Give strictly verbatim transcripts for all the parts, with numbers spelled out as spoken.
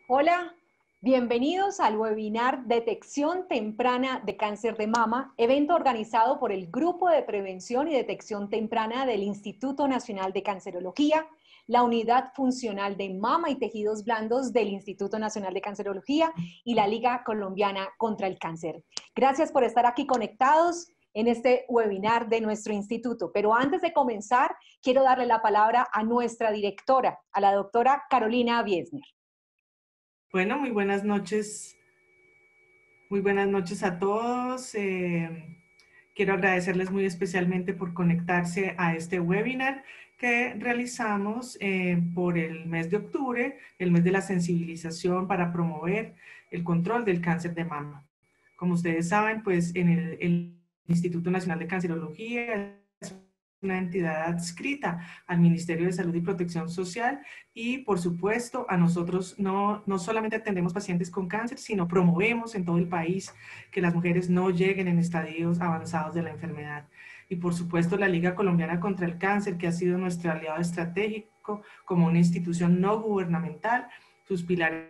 Hola, bienvenidos al webinar Detección Temprana de Cáncer de Mama, evento organizado por el Grupo de Prevención y Detección Temprana del Instituto Nacional de Cancerología, la Unidad Funcional de Mama y Tejidos Blandos del Instituto Nacional de Cancerología y la Liga Colombiana contra el Cáncer. Gracias por estar aquí conectados en este webinar de nuestro instituto. Pero antes de comenzar, quiero darle la palabra a nuestra directora, a la doctora Carolina Wiesner. Bueno, muy buenas noches. Muy buenas noches a todos. Eh, quiero agradecerles muy especialmente por conectarse a este webinar que realizamos eh, por el mes de octubre, el mes de la sensibilización para promover el control del cáncer de mama. Como ustedes saben, pues en el, el Instituto Nacional de Cancerología es una entidad adscrita al Ministerio de Salud y Protección Social y, por supuesto, a nosotros no, no solamente atendemos pacientes con cáncer, sino promovemos en todo el país que las mujeres no lleguen en estadios avanzados de la enfermedad. Y, por supuesto, la Liga Colombiana contra el Cáncer, que ha sido nuestro aliado estratégico como una institución no gubernamental. Sus pilares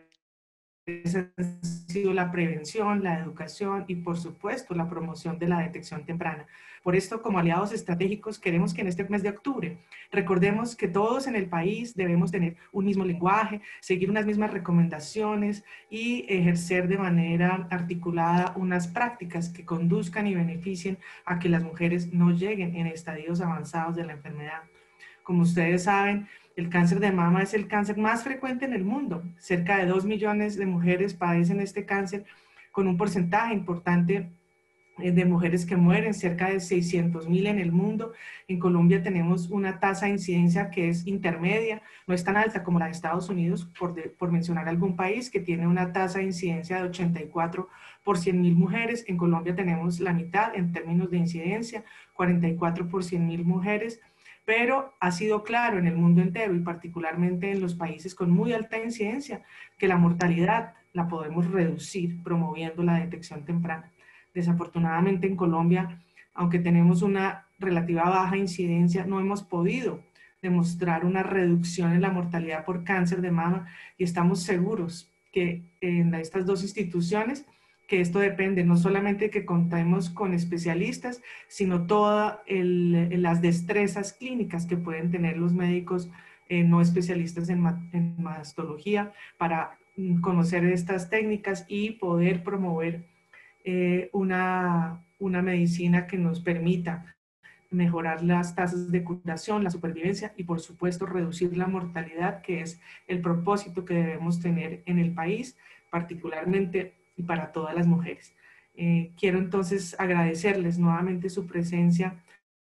han sido la prevención, la educación y, por supuesto, la promoción de la detección temprana. Por esto, como aliados estratégicos, queremos que en este mes de octubre recordemos que todos en el país debemos tener un mismo lenguaje, seguir unas mismas recomendaciones y ejercer de manera articulada unas prácticas que conduzcan y beneficien a que las mujeres no lleguen en estadios avanzados de la enfermedad. Como ustedes saben, el cáncer de mama es el cáncer más frecuente en el mundo. Cerca de dos millones de mujeres padecen este cáncer, con un porcentaje importante de mujeres que mueren, cerca de seiscientos mil en el mundo. En Colombia tenemos una tasa de incidencia que es intermedia, no es tan alta como la de Estados Unidos, por, de, por mencionar algún país que tiene una tasa de incidencia de ochenta y cuatro por cien mil mujeres. En Colombia tenemos la mitad en términos de incidencia, cuarenta y cuatro por cien mil mujeres. Pero ha sido claro en el mundo entero y particularmente en los países con muy alta incidencia que la mortalidad la podemos reducir promoviendo la detección temprana. Desafortunadamente en Colombia, aunque tenemos una relativa baja incidencia, no hemos podido demostrar una reducción en la mortalidad por cáncer de mama y estamos seguros que en estas dos instituciones que esto depende no solamente de que contemos con especialistas, sino todas las destrezas clínicas que pueden tener los médicos eh, no especialistas en, ma en mastología para mm, conocer estas técnicas y poder promover eh, una, una medicina que nos permita mejorar las tasas de curación, la supervivencia y, por supuesto, reducir la mortalidad, que es el propósito que debemos tener en el país, particularmente y para todas las mujeres. Eh, quiero entonces agradecerles nuevamente su presencia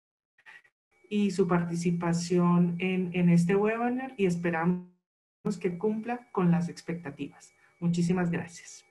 y su participación en, en este webinar y esperamos que cumpla con las expectativas. Muchísimas gracias.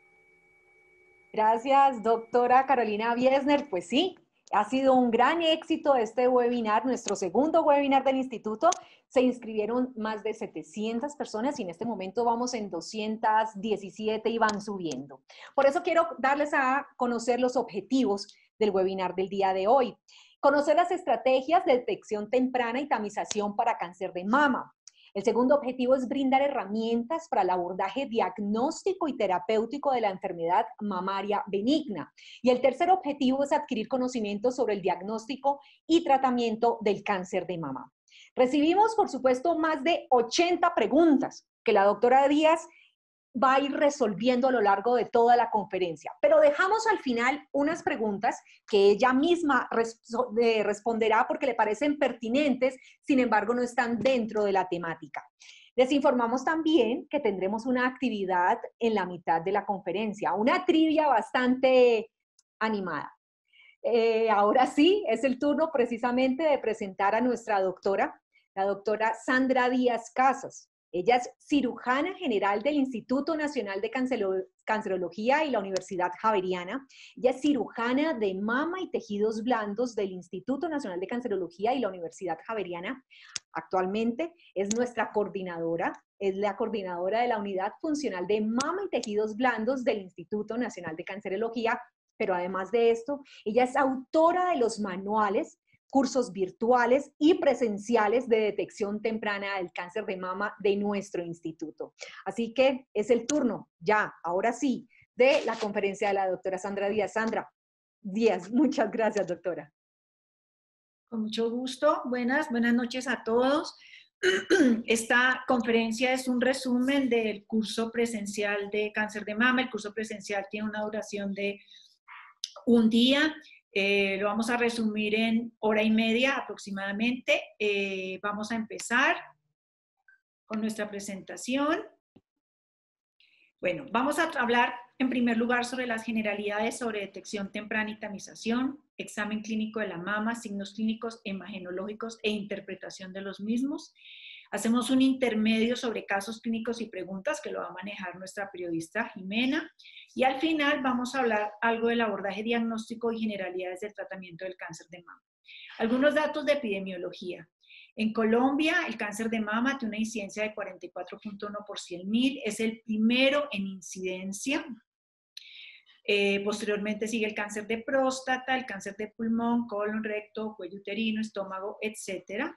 Gracias, doctora Carolina Wiesner. Pues sí, ha sido un gran éxito este webinar, nuestro segundo webinar del instituto. Se inscribieron más de setecientas personas y en este momento vamos en doscientas diecisiete y van subiendo. Por eso quiero darles a conocer los objetivos del webinar del día de hoy. Conocer las estrategias de detección temprana y tamización para cáncer de mama. El segundo objetivo es brindar herramientas para el abordaje diagnóstico y terapéutico de la enfermedad mamaria benigna. Y el tercer objetivo es adquirir conocimientos sobre el diagnóstico y tratamiento del cáncer de mama. Recibimos, por supuesto, más de ochenta preguntas que la doctora Díaz va a ir resolviendo a lo largo de toda la conferencia. Pero dejamos al final unas preguntas que ella misma res de responderá porque le parecen pertinentes, sin embargo no están dentro de la temática. Les informamos también que tendremos una actividad en la mitad de la conferencia, una trivia bastante animada. Eh, ahora sí, es el turno precisamente de presentar a nuestra doctora, la doctora Sandra Díaz Casas. Ella es cirujana general del Instituto Nacional de Cancerología y la Universidad Javeriana. Ella es cirujana de mama y tejidos blandos del Instituto Nacional de Cancerología y la Universidad Javeriana. Actualmente es nuestra coordinadora, es la coordinadora de la Unidad Funcional de Mama y Tejidos Blandos del Instituto Nacional de Cancerología, pero además de esto, ella es autora de los manuales cursos virtuales y presenciales de detección temprana del cáncer de mama de nuestro instituto. Así que es el turno, ya, ahora sí, de la conferencia de la doctora Sandra Díaz. Sandra Díaz, muchas gracias, doctora. Con mucho gusto. Buenas, buenas noches a todos. Esta conferencia es un resumen del curso presencial de cáncer de mama. El curso presencial tiene una duración de un día. Eh, lo vamos a resumir en hora y media aproximadamente. Eh, vamos a empezar con nuestra presentación. Bueno, vamos a hablar en primer lugar sobre las generalidades sobre detección temprana y tamización, examen clínico de la mama, signos clínicos, imagenológicos e interpretación de los mismos. Hacemos un intermedio sobre casos clínicos y preguntas que lo va a manejar nuestra periodista Jimena. Y al final vamos a hablar algo del abordaje diagnóstico y generalidades del tratamiento del cáncer de mama. Algunos datos de epidemiología. En Colombia, el cáncer de mama tiene una incidencia de cuarenta y cuatro punto uno por cien mil, es el primero en incidencia. Eh, posteriormente sigue el cáncer de próstata, el cáncer de pulmón, colon, recto, cuello uterino, estómago, etcétera.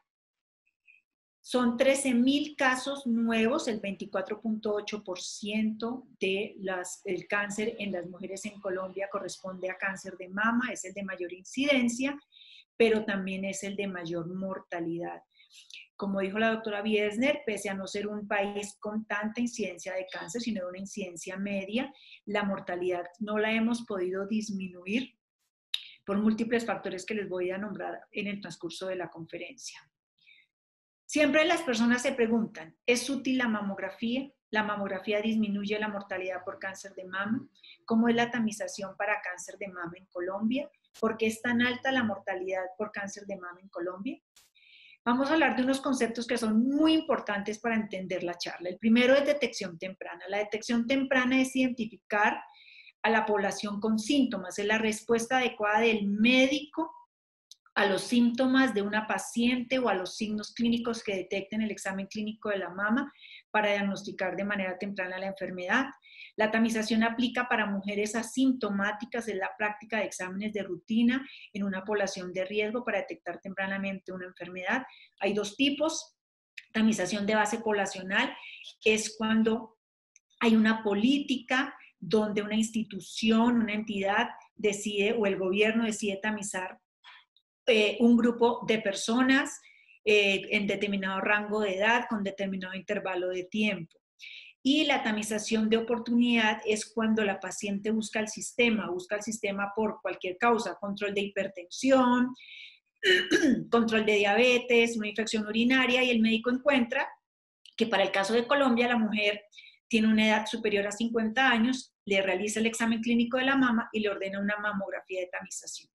Son trece mil casos nuevos, el veinticuatro punto ocho por ciento del de cáncer en las mujeres en Colombia corresponde a cáncer de mama, es el de mayor incidencia, pero también es el de mayor mortalidad. Como dijo la doctora Biesner, pese a no ser un país con tanta incidencia de cáncer, sino de una incidencia media, la mortalidad no la hemos podido disminuir por múltiples factores que les voy a nombrar en el transcurso de la conferencia. Siempre las personas se preguntan, ¿es útil la mamografía? ¿La mamografía disminuye la mortalidad por cáncer de mama? ¿Cómo es la tamización para cáncer de mama en Colombia? ¿Por qué es tan alta la mortalidad por cáncer de mama en Colombia? Vamos a hablar de unos conceptos que son muy importantes para entender la charla. El primero es detección temprana. La detección temprana es identificar a la población con síntomas, es la respuesta adecuada del médico a los síntomas de una paciente o a los signos clínicos que detecten el examen clínico de la mama para diagnosticar de manera temprana la enfermedad. La tamización aplica para mujeres asintomáticas, es la práctica de exámenes de rutina en una población de riesgo para detectar tempranamente una enfermedad. Hay dos tipos. Tamización de base poblacional es cuando hay una política donde una institución, una entidad decide o el gobierno decide tamizar eh, un grupo de personas eh, en determinado rango de edad con determinado intervalo de tiempo. Y la tamización de oportunidad es cuando la paciente busca el sistema, busca el sistema por cualquier causa, control de hipertensión, control de diabetes, una infección urinaria, y el médico encuentra que para el caso de Colombia la mujer tiene una edad superior a cincuenta años, le realiza el examen clínico de la mama y le ordena una mamografía de tamización.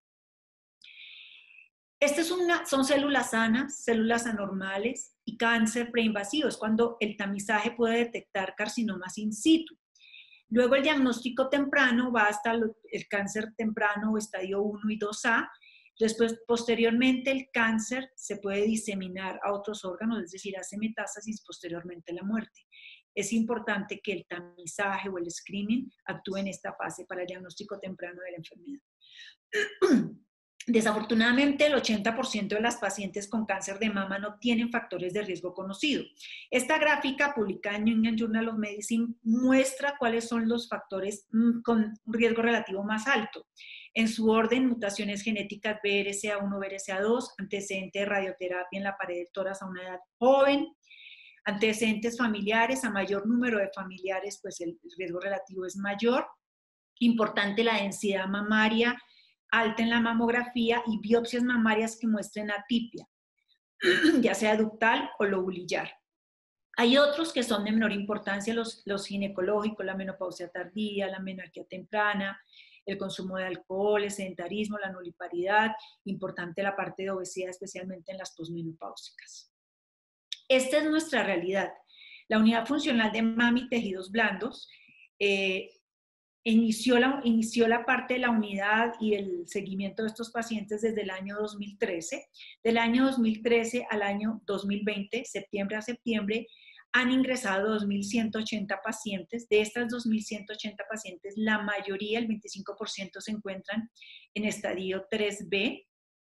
Estas es una, son células sanas, células anormales y cáncer preinvasivo, es cuando el tamizaje puede detectar carcinomas in situ. Luego el diagnóstico temprano va hasta el cáncer temprano o estadio uno y dos A. Después, posteriormente, el cáncer se puede diseminar a otros órganos, es decir, hace metástasis, posteriormente la muerte. Es importante que el tamizaje o el screening actúe en esta fase para el diagnóstico temprano de la enfermedad. Desafortunadamente, el ochenta por ciento de las pacientes con cáncer de mama no tienen factores de riesgo conocido. Esta gráfica, publicada en New England Journal of Medicine, muestra cuáles son los factores con riesgo relativo más alto. En su orden, mutaciones genéticas B R C A uno, B R C A dos, antecedente de radioterapia en la pared del tórax a una edad joven, antecedentes familiares, a mayor número de familiares, pues el riesgo relativo es mayor. Importante la densidad mamaria alta en la mamografía y biopsias mamarias que muestren atipia, ya sea ductal o lobulillar. Hay otros que son de menor importancia, los, los ginecológicos, la menopausia tardía, la menarquía temprana, el consumo de alcohol, el sedentarismo, la nulliparidad, importante la parte de obesidad, especialmente en las posmenopáusicas. Esta es nuestra realidad. La unidad funcional de mama y tejidos blandos eh, Inició la, inició la parte de la unidad y el seguimiento de estos pacientes desde el año dos mil trece. Del año dos mil trece al año dos mil veinte, septiembre a septiembre, han ingresado dos mil ciento ochenta pacientes. De estas dos mil ciento ochenta pacientes, la mayoría, el veinticinco por ciento, se encuentran en estadio tres B.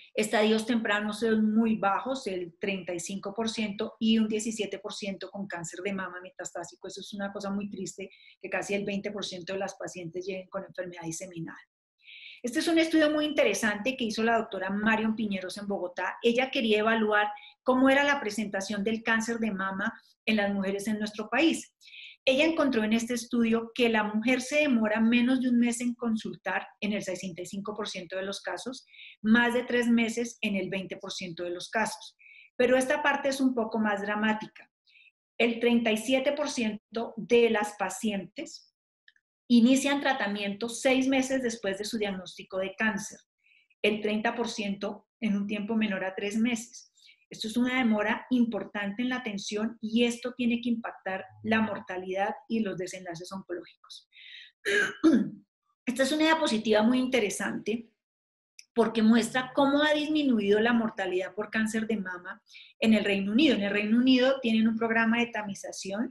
Estadios tempranos son muy bajos, el treinta y cinco por ciento y un diecisiete por ciento con cáncer de mama metastásico. Eso es una cosa muy triste, que casi el veinte por ciento de las pacientes lleguen con enfermedad diseminada. Este es un estudio muy interesante que hizo la doctora Marion Piñeros en Bogotá. Ella quería evaluar cómo era la presentación del cáncer de mama en las mujeres en nuestro país. Ella encontró en este estudio que la mujer se demora menos de un mes en consultar en el sesenta y cinco por ciento de los casos, más de tres meses en el veinte por ciento de los casos. Pero esta parte es un poco más dramática. El treinta y siete por ciento de las pacientes inician tratamiento seis meses después de su diagnóstico de cáncer, el treinta por ciento en un tiempo menor a tres meses. Esto es una demora importante en la atención y esto tiene que impactar la mortalidad y los desenlaces oncológicos. Esta es una diapositiva muy interesante porque muestra cómo ha disminuido la mortalidad por cáncer de mama en el Reino Unido. En el Reino Unido tienen un programa de tamización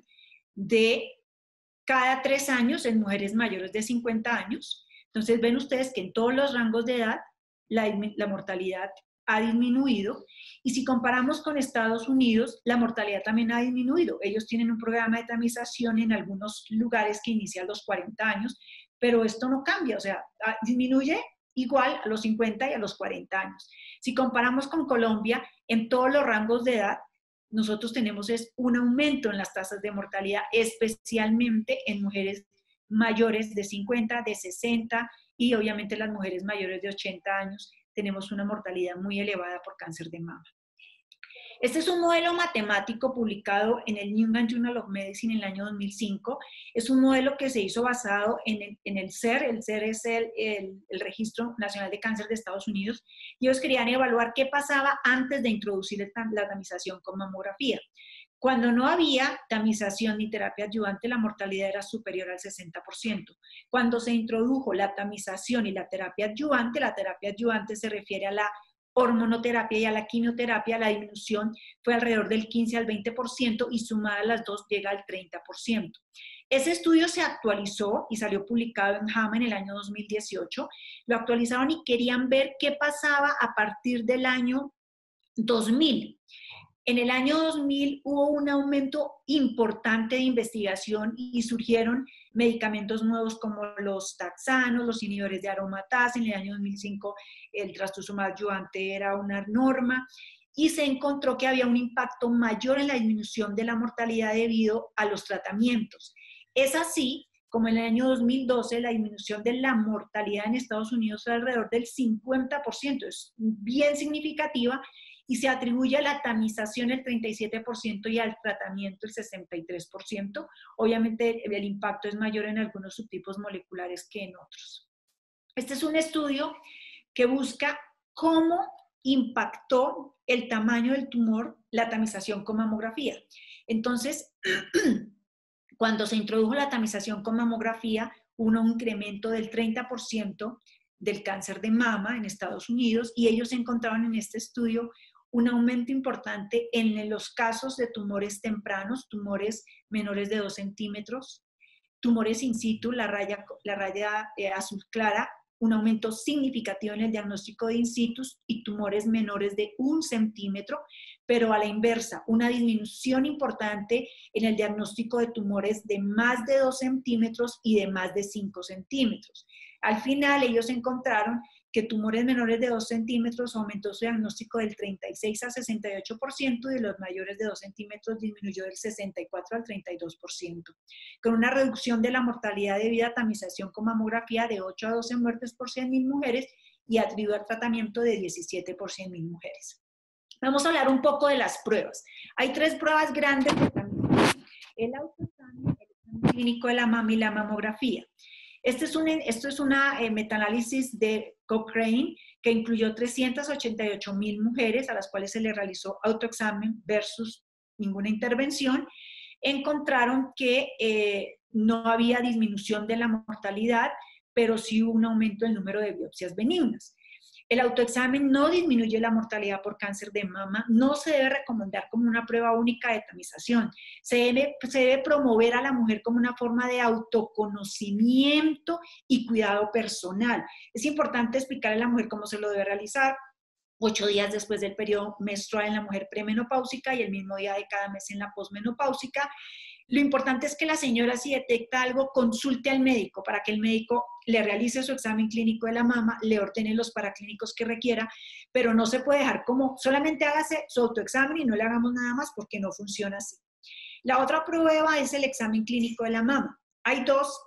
de cada tres años en mujeres mayores de cincuenta años. Entonces ven ustedes que en todos los rangos de edad la, la mortalidad ha disminuido, y si comparamos con Estados Unidos, la mortalidad también ha disminuido. Ellos tienen un programa de tamización en algunos lugares que inicia a los cuarenta años, pero esto no cambia, o sea, disminuye igual a los cincuenta y a los cuarenta años. Si comparamos con Colombia, en todos los rangos de edad, nosotros tenemos es un aumento en las tasas de mortalidad, especialmente en mujeres mayores de cincuenta, de sesenta, y obviamente las mujeres mayores de ochenta años, tenemos una mortalidad muy elevada por cáncer de mama. Este es un modelo matemático publicado en el New England Journal of Medicine en el año dos mil cinco. Es un modelo que se hizo basado en el, en el C E R. El C E R es el, el, el Registro Nacional de Cáncer de Estados Unidos. Y ellos querían evaluar qué pasaba antes de introducir el, la tamización con mamografía. Cuando no había tamización ni terapia adyuvante, la mortalidad era superior al sesenta por ciento. Cuando se introdujo la tamización y la terapia adyuvante, la terapia adyuvante se refiere a la hormonoterapia y a la quimioterapia, la disminución fue alrededor del quince al veinte por ciento y sumada a las dos llega al treinta por ciento. Ese estudio se actualizó y salió publicado en JAMA en el año dos mil dieciocho. Lo actualizaron y querían ver qué pasaba a partir del año dos mil. En el año dos mil hubo un aumento importante de investigación y surgieron medicamentos nuevos como los taxanos, los inhibidores de aromatasa. En el año dos mil cinco el trastuzumab adyuvante era una norma y se encontró que había un impacto mayor en la disminución de la mortalidad debido a los tratamientos. Es así como en el año dos mil doce la disminución de la mortalidad en Estados Unidos fue alrededor del cincuenta por ciento, es bien significativa, y se atribuye a la tamización el treinta y siete por ciento y al tratamiento el sesenta y tres por ciento. Obviamente el impacto es mayor en algunos subtipos moleculares que en otros. Este es un estudio que busca cómo impactó el tamaño del tumor la tamización con mamografía. Entonces, cuando se introdujo la tamización con mamografía, hubo un incremento del treinta por ciento del cáncer de mama en Estados Unidos, y ellos encontraron en este estudio un aumento importante en los casos de tumores tempranos, tumores menores de dos centímetros, tumores in situ, la raya, la raya eh, azul clara, un aumento significativo en el diagnóstico de in situ, y tumores menores de un centímetro, pero a la inversa, una disminución importante en el diagnóstico de tumores de más de dos centímetros y de más de cinco centímetros. Al final ellos encontraron que tumores menores de dos centímetros aumentó su diagnóstico del treinta y seis al sesenta y ocho por ciento, y de los mayores de dos centímetros disminuyó del sesenta y cuatro al treinta y dos por ciento, con una reducción de la mortalidad debida a tamización con mamografía de ocho a doce muertes por cien mil mujeres y atribuido al tratamiento de diecisiete por cien mil mujeres. Vamos a hablar un poco de las pruebas. Hay tres pruebas grandes de tamización: el autoexamen, el examen clínico de la mama y la mamografía. Este es un, esto es una eh, metaanálisis de Cochrane que incluyó trescientas ochenta y ocho mil mujeres a las cuales se le realizó autoexamen versus ninguna intervención. Encontraron que eh, no había disminución de la mortalidad, pero sí hubo un aumento del número de biopsias benignas. El autoexamen no disminuye la mortalidad por cáncer de mama, no se debe recomendar como una prueba única de tamización. Se debe, se debe promover a la mujer como una forma de autoconocimiento y cuidado personal. Es importante explicarle a la mujer cómo se lo debe realizar, ocho días después del periodo menstrual en la mujer premenopáusica y el mismo día de cada mes en la posmenopáusica. Lo importante es que la señora, si detecta algo, consulte al médico para que el médico le realice su examen clínico de la mama, le ordene los paraclínicos que requiera, pero no se puede dejar como solamente hágase su autoexamen y no le hagamos nada más porque no funciona así. La otra prueba es el examen clínico de la mama. Hay dos,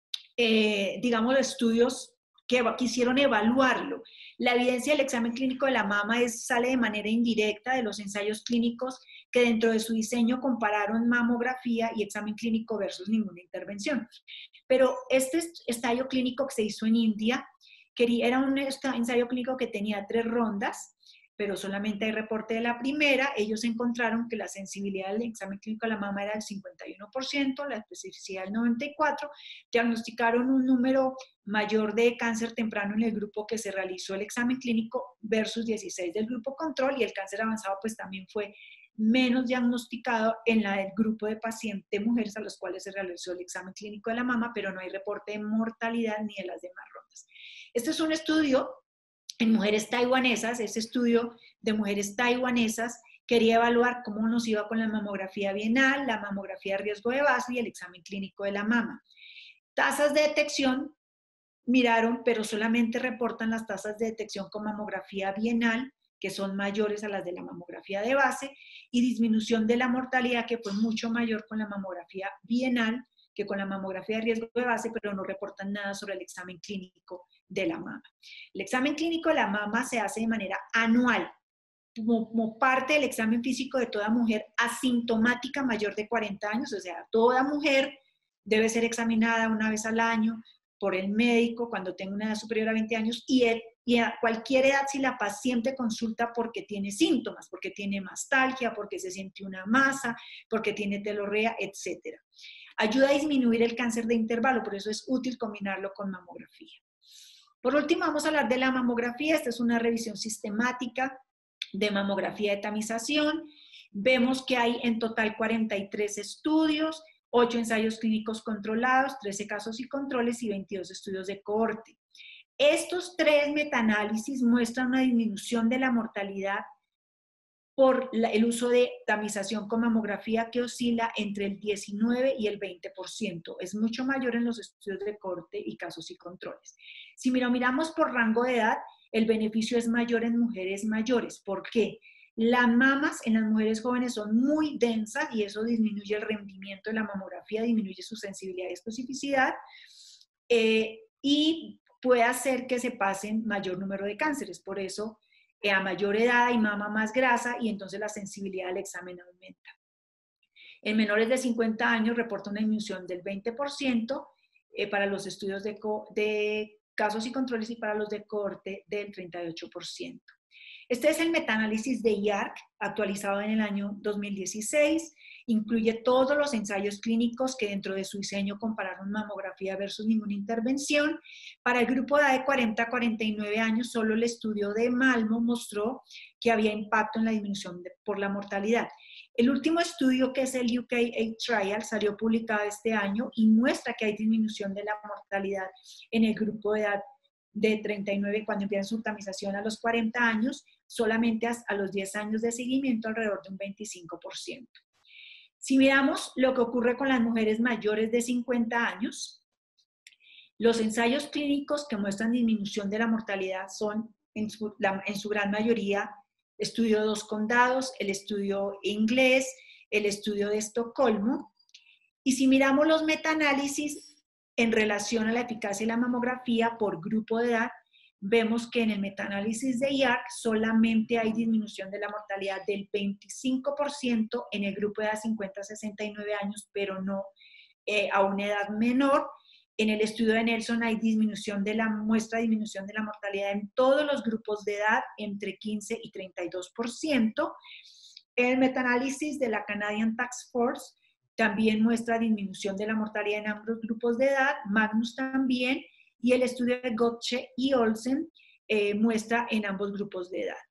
eh, digamos, estudios que quisieron evaluarlo. La evidencia del examen clínico de la mama es, sale de manera indirecta de los ensayos clínicos que dentro de su diseño compararon mamografía y examen clínico versus ninguna intervención. Pero este ensayo clínico que se hizo en India quería, era un ensayo clínico que tenía tres rondas, pero solamente hay reporte de la primera. Ellos encontraron que la sensibilidad del examen clínico de la mama era del cincuenta y uno por ciento, la especificidad del noventa y cuatro por ciento, diagnosticaron un número mayor de cáncer temprano en el grupo que se realizó el examen clínico versus dieciséis del grupo control, y el cáncer avanzado pues también fue menos diagnosticado en la del grupo de pacientes mujeres a los cuales se realizó el examen clínico de la mama, pero no hay reporte de mortalidad ni de las demás rondas. Este es un estudio en mujeres taiwanesas. Ese estudio de mujeres taiwanesas quería evaluar cómo nos iba con la mamografía bienal, la mamografía de riesgo de base y el examen clínico de la mama. Tasas de detección miraron, pero solamente reportan las tasas de detección con mamografía bienal, que son mayores a las de la mamografía de base, y disminución de la mortalidad, que fue mucho mayor con la mamografía bienal que con la mamografía de riesgo de base, pero no reportan nada sobre el examen clínico de la mama. El examen clínico de la mama se hace de manera anual, como, como parte del examen físico de toda mujer asintomática mayor de cuarenta años, o sea, toda mujer debe ser examinada una vez al año por el médico cuando tenga una edad superior a veinte años, y, y a cualquier edad si la paciente consulta porque tiene síntomas, porque tiene mastalgia, porque se siente una masa, porque tiene telorrea, etcétera. Ayuda a disminuir el cáncer de intervalo, por eso es útil combinarlo con mamografía. Por último, vamos a hablar de la mamografía. Esta es una revisión sistemática de mamografía de tamización. Vemos que hay en total cuarenta y tres estudios, ocho ensayos clínicos controlados, trece casos y controles y veintidós estudios de cohorte. Estos tres metaanálisis muestran una disminución de la mortalidad por la, el uso de tamización con mamografía que oscila entre el diecinueve y el veinte por ciento. Es mucho mayor en los estudios de cohorte y casos y controles. Si lo miramos por rango de edad, el beneficio es mayor en mujeres mayores. ¿Por qué? Las mamas en las mujeres jóvenes son muy densas y eso disminuye el rendimiento de la mamografía, disminuye su sensibilidad y especificidad, eh, y puede hacer que se pasen mayor número de cánceres. Por eso, eh, a mayor edad hay mama más grasa y entonces la sensibilidad del examen aumenta. En menores de cincuenta años reporta una disminución del veinte por ciento eh, para los estudios de, de casos y controles, y para los de cohorte del treinta y ocho por ciento. Este es el metaanálisis de I A R C, actualizado en el año dos mil dieciséis. Incluye todos los ensayos clínicos que dentro de su diseño compararon mamografía versus ninguna intervención. Para el grupo de edad de cuarenta a cuarenta y nueve años, solo el estudio de Malmo mostró que había impacto en la disminución de, por la mortalidad. El último estudio, que es el U K eight Trial, salió publicado este año y muestra que hay disminución de la mortalidad en el grupo de edad de treinta y nueve cuando empiezan su tamización a los cuarenta años, solamente a los diez años de seguimiento alrededor de un veinticinco por ciento. Si miramos lo que ocurre con las mujeres mayores de cincuenta años, los ensayos clínicos que muestran disminución de la mortalidad son en su, la, en su gran mayoría estudio de dos condados, el estudio inglés, el estudio de Estocolmo. Y si miramos los metaanálisis en relación a la eficacia de la mamografía por grupo de edad, vemos que en el metaanálisis de I A R C solamente hay disminución de la mortalidad del veinticinco por ciento en el grupo de edad cincuenta a sesenta y nueve años, pero no eh, a una edad menor. En el estudio de Nelson hay disminución de la muestra, disminución de la mortalidad en todos los grupos de edad entre quince y treinta y dos por ciento. El metaanálisis de la Canadian Task Force también muestra disminución de la mortalidad en ambos grupos de edad, Magnus también, y el estudio de Gotche y Olsen eh, muestra en ambos grupos de edad.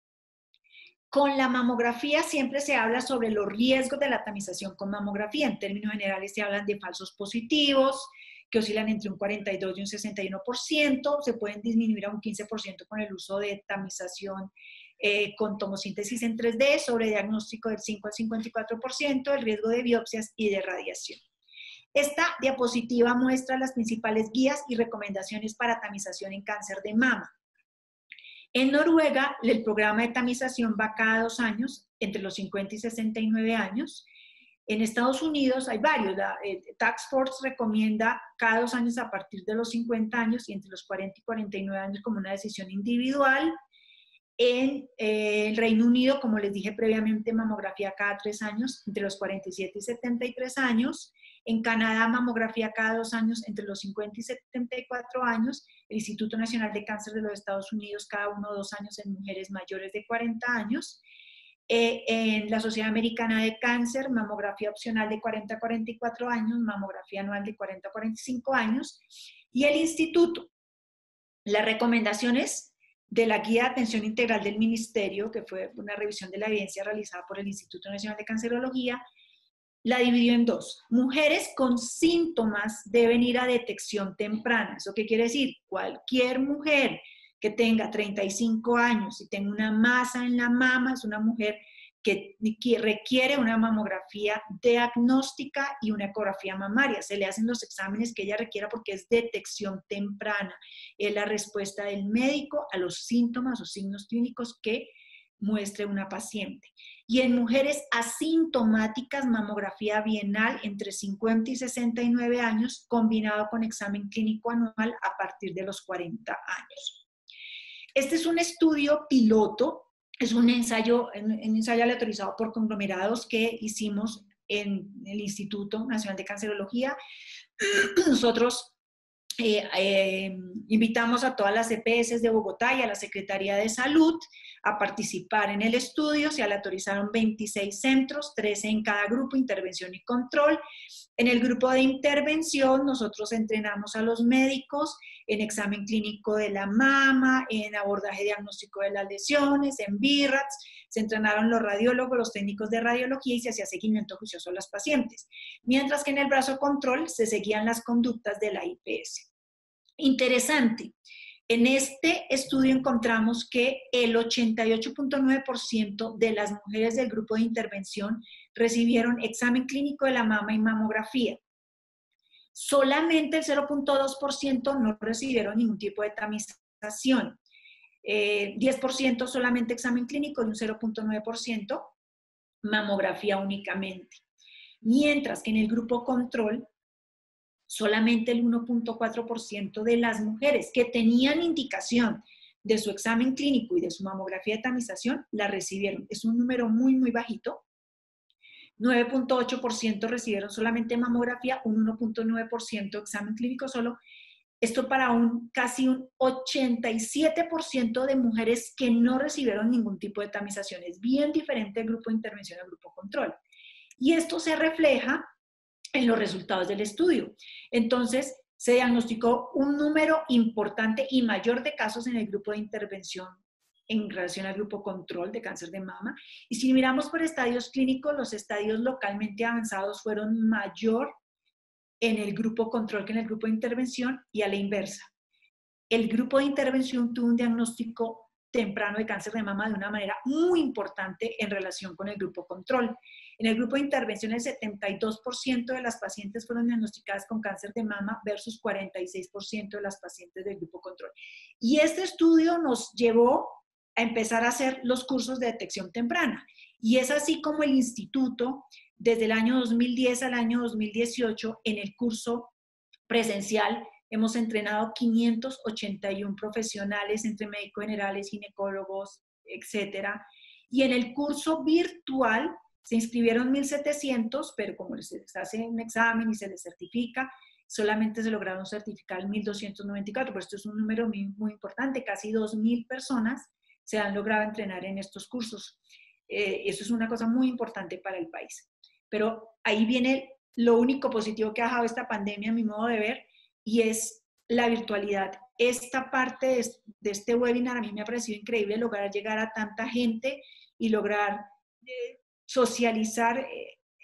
Con la mamografía siempre se habla sobre los riesgos de la tamización con mamografía. En términos generales se hablan de falsos positivos, que oscilan entre un cuarenta y dos y un sesenta y uno por ciento, se pueden disminuir a un quince por ciento con el uso de tamización eh, con tomosíntesis en tres D, sobre diagnóstico del cinco al cincuenta y cuatro por ciento, el riesgo de biopsias y de radiación. Esta diapositiva muestra las principales guías y recomendaciones para tamización en cáncer de mama. En Noruega, el programa de tamización va cada dos años, entre los cincuenta y sesenta y nueve años. En Estados Unidos hay varios. La eh, Task Force recomienda cada dos años a partir de los cincuenta años y entre los cuarenta y cuarenta y nueve años como una decisión individual. En eh, el Reino Unido, como les dije previamente, mamografía cada tres años, entre los cuarenta y siete y setenta y tres años. En Canadá, mamografía cada dos años, entre los cincuenta y setenta y cuatro años. El Instituto Nacional de Cáncer de los Estados Unidos, cada uno o dos años en mujeres mayores de cuarenta años. Eh, en la Sociedad Americana de Cáncer, mamografía opcional de cuarenta a cuarenta y cuatro años, mamografía anual de cuarenta a cuarenta y cinco años. Y el Instituto, las recomendaciones de la Guía de Atención Integral del Ministerio, que fue una revisión de la evidencia realizada por el Instituto Nacional de Cancerología, la dividió en dos. Mujeres con síntomas deben ir a detección temprana. ¿Eso qué quiere decir? Cualquier mujer que tenga treinta y cinco años y tenga una masa en la mama es una mujer que, que requiere una mamografía diagnóstica y una ecografía mamaria. Se le hacen los exámenes que ella requiera porque es detección temprana. Es la respuesta del médico a los síntomas o signos clínicos que muestre una paciente. Y en mujeres asintomáticas, mamografía bienal entre cincuenta y sesenta y nueve años, combinado con examen clínico anual a partir de los cuarenta años. Este es un estudio piloto, es un ensayo, un ensayo aleatorizado por conglomerados que hicimos en el Instituto Nacional de Cancerología. Nosotros Eh, eh, invitamos a todas las E P S de Bogotá y a la Secretaría de Salud a participar en el estudio. Se aleatorizaron veintiséis centros, trece en cada grupo, intervención y control. En el grupo de intervención nosotros entrenamos a los médicos en examen clínico de la mama, en abordaje diagnóstico de las lesiones, en B I RADS. Se entrenaron los radiólogos, los técnicos de radiología y se hacía seguimiento juicioso a las pacientes. Mientras que en el brazo control se seguían las conductas de la I P S. Interesante. En este estudio encontramos que el ochenta y ocho punto nueve por ciento de las mujeres del grupo de intervención recibieron examen clínico de la mama y mamografía. Solamente el cero punto dos por ciento no recibieron ningún tipo de tamización. Eh, diez por ciento solamente examen clínico y un cero punto nueve por ciento mamografía únicamente. Mientras que en el grupo control, solamente el uno punto cuatro por ciento de las mujeres que tenían indicación de su examen clínico y de su mamografía de tamización la recibieron. Es un número muy, muy bajito. nueve punto ocho por ciento recibieron solamente mamografía, un uno punto nueve por ciento examen clínico solo. Esto para un casi un ochenta y siete por ciento de mujeres que no recibieron ningún tipo de tamización. Es bien diferente el grupo de intervención al grupo control. Y esto se refleja en los resultados del estudio. Entonces, se diagnosticó un número importante y mayor de casos en el grupo de intervención en relación al grupo control de cáncer de mama. Y si miramos por estadios clínicos, los estadios localmente avanzados fueron mayor en el grupo control que en el grupo de intervención y a la inversa. El grupo de intervención tuvo un diagnóstico temprano de cáncer de mama de una manera muy importante en relación con el grupo control. En el grupo de intervención, el setenta y dos por ciento de las pacientes fueron diagnosticadas con cáncer de mama versus cuarenta y seis por ciento de las pacientes del grupo control. Y este estudio nos llevó a empezar a hacer los cursos de detección temprana. Y es así como el instituto, desde el año dos mil diez al año dos mil dieciocho, en el curso presencial, hemos entrenado quinientos ochenta y uno profesionales entre médicos generales, ginecólogos, etcétera. Y en el curso virtual se inscribieron mil setecientos, pero como se les hace un examen y se les certifica, solamente se lograron certificar mil doscientos noventa y cuatro, pero esto es un número muy, muy importante, casi dos mil personas se han logrado entrenar en estos cursos. Eh, eso es una cosa muy importante para el país. Pero ahí viene lo único positivo que ha dejado esta pandemia, a mi modo de ver, y es la virtualidad. Esta parte de, de este webinar a mí me ha parecido increíble, lograr llegar a tanta gente y lograr eh, socializar eh,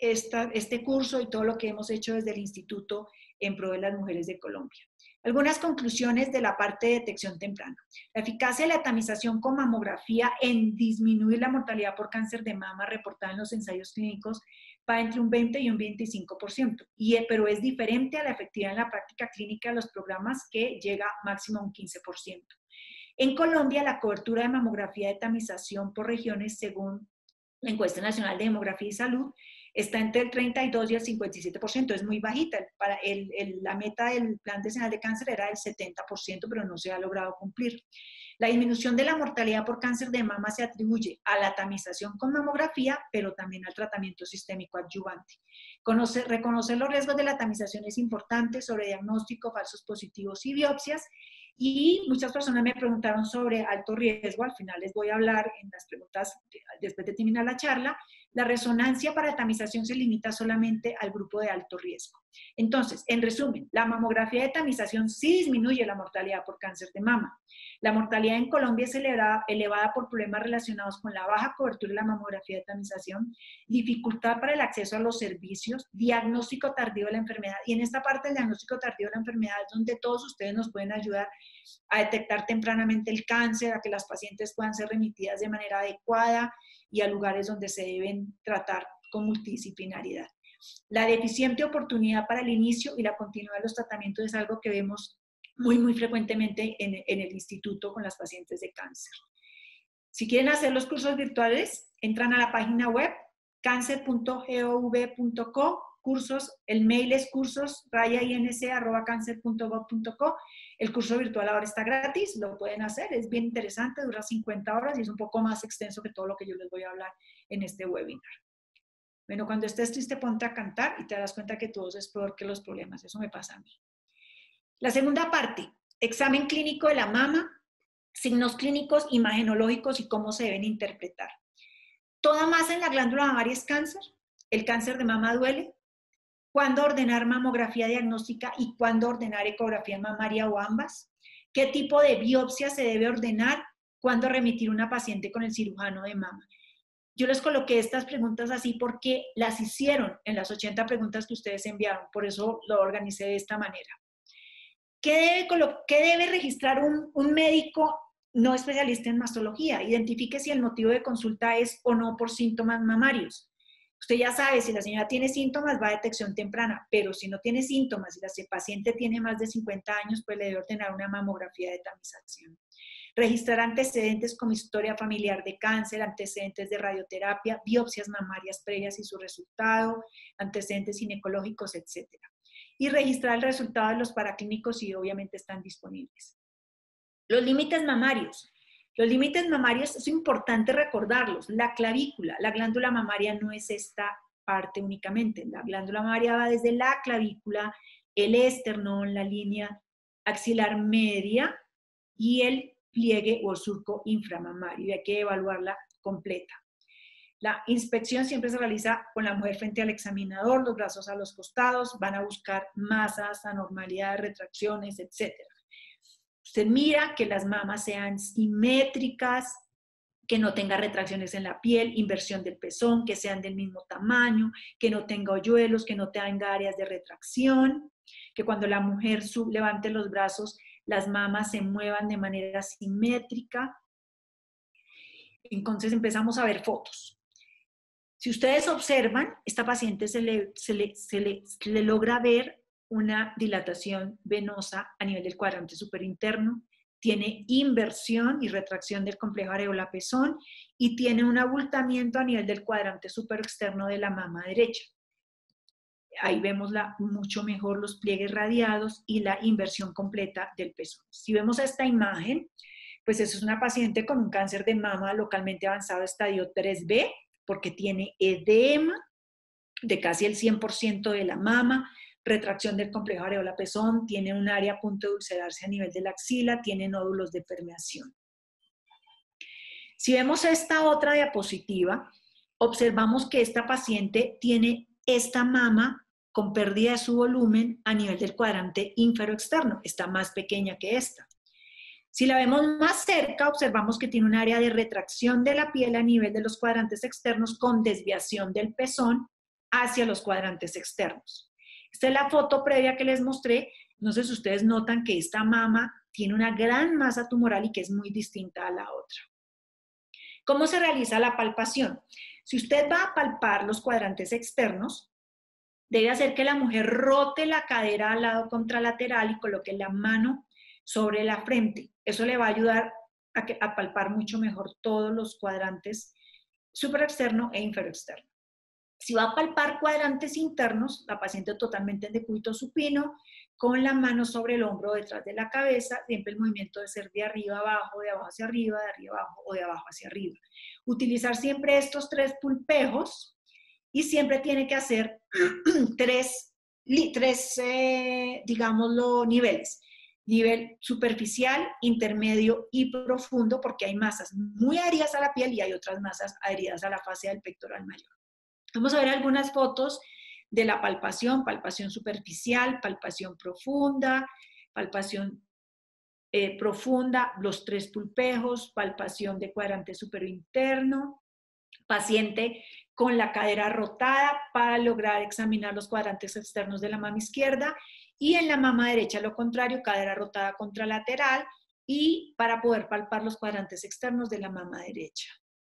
esta, este curso y todo lo que hemos hecho desde el Instituto en pro de las mujeres de Colombia. Algunas conclusiones de la parte de detección temprana. La eficacia de la tamización con mamografía en disminuir la mortalidad por cáncer de mama reportada en los ensayos clínicos va entre un veinte y un veinticinco por ciento, y, pero es diferente a la efectividad en la práctica clínica de los programas, que llega máximo a un quince por ciento. En Colombia, la cobertura de mamografía de tamización por regiones, según la Encuesta Nacional de Demografía y Salud, está entre el treinta y dos y el cincuenta y siete por ciento, es muy bajita. Para el, el, la meta del Plan Decenal de Cáncer era el setenta por ciento, pero no se ha logrado cumplir. La disminución de la mortalidad por cáncer de mama se atribuye a la tamización con mamografía, pero también al tratamiento sistémico adyuvante. Conocer, reconocer los riesgos de la tamización es importante, sobre diagnóstico, falsos positivos y biopsias. Y muchas personas me preguntaron sobre alto riesgo. Al final les voy a hablar en las preguntas después de terminar la charla. La resonancia para tamización se limita solamente al grupo de alto riesgo. Entonces, en resumen, la mamografía de tamización sí disminuye la mortalidad por cáncer de mama. La mortalidad en Colombia es elevada, elevada por problemas relacionados con la baja cobertura de la mamografía de tamización, dificultad para el acceso a los servicios, diagnóstico tardío de la enfermedad. Y en esta parte del diagnóstico tardío de la enfermedad es donde todos ustedes nos pueden ayudar a detectar tempranamente el cáncer, a que las pacientes puedan ser remitidas de manera adecuada y a lugares donde se deben tratar con multidisciplinaridad. La deficiente oportunidad para el inicio y la continuidad de los tratamientos es algo que vemos muy, muy frecuentemente en, en el instituto con las pacientes de cáncer. Si quieren hacer los cursos virtuales, entran a la página web cáncer punto gov punto co, cursos, el mail es cursos raya inc arroba cáncer punto gov punto co. El curso virtual ahora está gratis, lo pueden hacer, es bien interesante, dura cincuenta horas y es un poco más extenso que todo lo que yo les voy a hablar en este webinar. Bueno, cuando estés triste, ponte a cantar y te darás cuenta que todo es peor que los problemas. Eso me pasa a mí. La segunda parte, examen clínico de la mama, signos clínicos, imagenológicos y cómo se deben interpretar. ¿Toda masa en la glándula mamaria es cáncer? ¿El cáncer de mama duele? ¿Cuándo ordenar mamografía diagnóstica y cuándo ordenar ecografía mamaria o ambas? ¿Qué tipo de biopsia se debe ordenar? ¿Cuándo remitir una paciente con el cirujano de mama? Yo les coloqué estas preguntas así porque las hicieron en las ochenta preguntas que ustedes enviaron, por eso lo organicé de esta manera. ¿Qué debe, qué debe registrar un, un médico no especialista en mastología? Identifique si el motivo de consulta es o no por síntomas mamarios. Usted ya sabe, si la señora tiene síntomas, va a detección temprana, pero si no tiene síntomas y la paciente tiene más de cincuenta años, pues le debe ordenar una mamografía de tamización. Registrar antecedentes como historia familiar de cáncer, antecedentes de radioterapia, biopsias mamarias previas y su resultado, antecedentes ginecológicos, etcétera. Y registrar el resultado de los paraclínicos si obviamente están disponibles. Los límites mamarios. Los límites mamarios es importante recordarlos. La clavícula, la glándula mamaria no es esta parte únicamente. La glándula mamaria va desde la clavícula, el esternón, la línea axilar media y el pliegue o surco inframamario, y hay que evaluarla completa. La inspección siempre se realiza con la mujer frente al examinador, los brazos a los costados, van a buscar masas, anormalidades, retracciones, etcétera. Usted mira que las mamas sean simétricas, que no tenga retracciones en la piel, inversión del pezón, que sean del mismo tamaño, que no tenga hoyuelos, que no tenga áreas de retracción, que cuando la mujer sub, levante los brazos, las mamas se muevan de manera simétrica. Entonces empezamos a ver fotos. Si ustedes observan, esta paciente se le, se le, se le, se le logra ver una dilatación venosa a nivel del cuadrante superinterno, tiene inversión y retracción del complejo areola-pezón y tiene un abultamiento a nivel del cuadrante superexterno de la mama derecha. Ahí vemos la, mucho mejor los pliegues radiados y la inversión completa del pezón. Si vemos esta imagen, pues eso es una paciente con un cáncer de mama localmente avanzado estadio tres B, porque tiene edema de casi el cien por ciento de la mama, retracción del complejo areola-pezón, tiene un área a punto de ulcerarse a nivel de la axila, tiene nódulos de permeación. Si vemos esta otra diapositiva, observamos que esta paciente tiene esta mama con pérdida de su volumen a nivel del cuadrante ínfero-externo, está más pequeña que esta. Si la vemos más cerca, observamos que tiene un área de retracción de la piel a nivel de los cuadrantes externos con desviación del pezón hacia los cuadrantes externos. Esta es la foto previa que les mostré. No sé si ustedes notan que esta mama tiene una gran masa tumoral y que es muy distinta a la otra. ¿Cómo se realiza la palpación? Si usted va a palpar los cuadrantes externos, debe hacer que la mujer rote la cadera al lado contralateral y coloque la mano sobre la frente. Eso le va a ayudar a, que, a palpar mucho mejor todos los cuadrantes superexterno e inferoexterno. Si va a palpar cuadrantes internos, la paciente totalmente en decúbito supino, con la mano sobre el hombro detrás de la cabeza, siempre el movimiento debe ser de arriba a abajo, de abajo hacia arriba, de arriba abajo o de abajo hacia arriba. Utilizar siempre estos tres pulpejos y siempre tiene que hacer tres, tres eh, digámoslo, niveles. Nivel superficial, intermedio y profundo, porque hay masas muy adheridas a la piel y hay otras masas adheridas a la fascia del pectoral mayor. Vamos a ver algunas fotos de la palpación, palpación superficial, palpación profunda, palpación eh, profunda, los tres pulpejos, palpación de cuadrante superinterno, paciente con la cadera rotada para lograr examinar los cuadrantes externos de la mama izquierda y en la mama derecha lo contrario, cadera rotada contralateral y para poder palpar los cuadrantes externos de la mama derecha.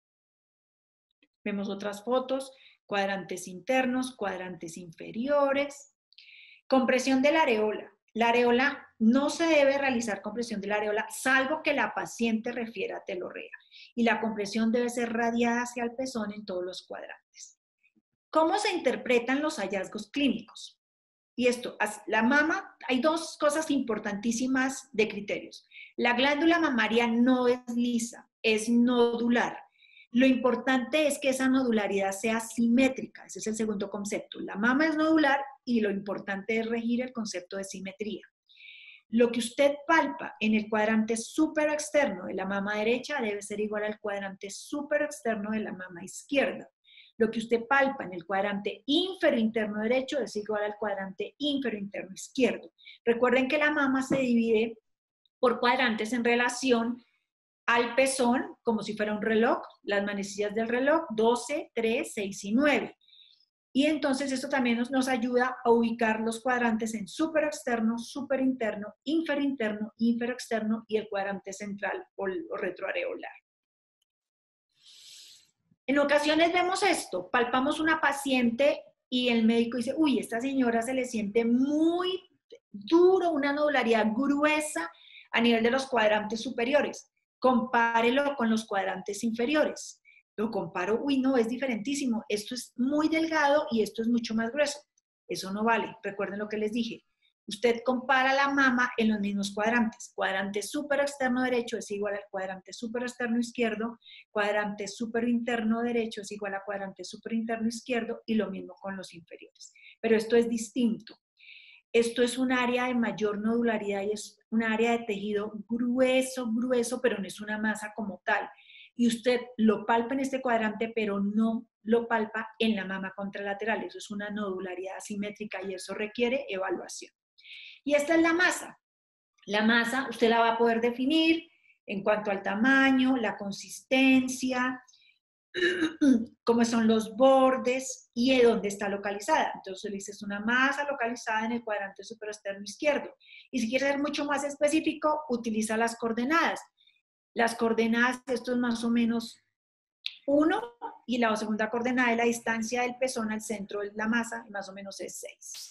Vemos otras fotos. Cuadrantes internos, cuadrantes inferiores. Compresión de la areola. La areola no se debe realizar compresión de la areola, salvo que la paciente refiera a telorrea. Y la compresión debe ser radiada hacia el pezón en todos los cuadrantes. ¿Cómo se interpretan los hallazgos clínicos? Y esto, la mama, hay dos cosas importantísimas de criterios. La glándula mamaria no es lisa, es nodular. Lo importante es que esa nodularidad sea simétrica, ese es el segundo concepto. La mama es nodular y lo importante es regir el concepto de simetría. Lo que usted palpa en el cuadrante superexterno de la mama derecha debe ser igual al cuadrante superexterno de la mama izquierda. Lo que usted palpa en el cuadrante inferointerno derecho es igual al cuadrante inferointerno izquierdo. Recuerden que la mama se divide por cuadrantes en relación al pezón, como si fuera un reloj, las manecillas del reloj, doce, tres, seis y nueve. Y entonces esto también nos, nos ayuda a ubicar los cuadrantes en superexterno, superinterno, inferinterno, inferoexterno y el cuadrante central o, o retroareolar. En ocasiones vemos esto, palpamos una paciente y el médico dice, uy, esta señora se le siente muy duro, una nodularidad gruesa a nivel de los cuadrantes superiores. Compárelo con los cuadrantes inferiores. Lo comparo, uy, no, es diferentísimo. Esto es muy delgado y esto es mucho más grueso. Eso no vale. Recuerden lo que les dije. Usted compara la mama en los mismos cuadrantes. Cuadrante superexterno derecho es igual al cuadrante superexterno izquierdo. Cuadrante superinterno derecho es igual a cuadrante superinterno izquierdo y lo mismo con los inferiores. Pero esto es distinto. Esto es un área de mayor nodularidad y es un área de tejido grueso, grueso, pero no es una masa como tal. Y usted lo palpa en este cuadrante, pero no lo palpa en la mama contralateral. Eso es una nodularidad asimétrica y eso requiere evaluación. Y esta es la masa. La masa usted la va a poder definir en cuanto al tamaño, la consistencia, cómo son los bordes y de dónde está localizada. Entonces le dice, es una masa localizada en el cuadrante superexterno izquierdo. Y si quiere ser mucho más específico, utiliza las coordenadas. Las coordenadas, esto es más o menos uno, y la segunda coordenada es la distancia del pezón al centro de la masa, y más o menos es seis.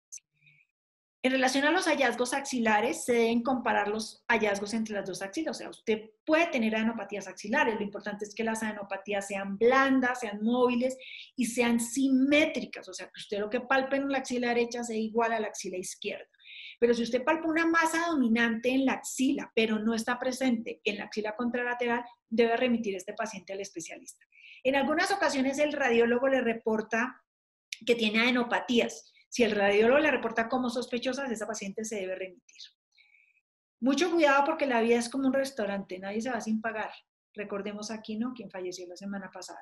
En relación a los hallazgos axilares, se deben comparar los hallazgos entre las dos axilas. O sea, usted puede tener adenopatías axilares. Lo importante es que las adenopatías sean blandas, sean móviles y sean simétricas. O sea, que usted lo que palpe en la axila derecha sea igual a la axila izquierda. Pero si usted palpa una masa dominante en la axila, pero no está presente en la axila contralateral, debe remitir a este paciente al especialista. En algunas ocasiones el radiólogo le reporta que tiene adenopatías. Si el radiólogo le reporta como sospechosas, esa paciente se debe remitir. Mucho cuidado porque la vida es como un restaurante, nadie se va sin pagar. Recordemos aquí, ¿no?, quien falleció la semana pasada.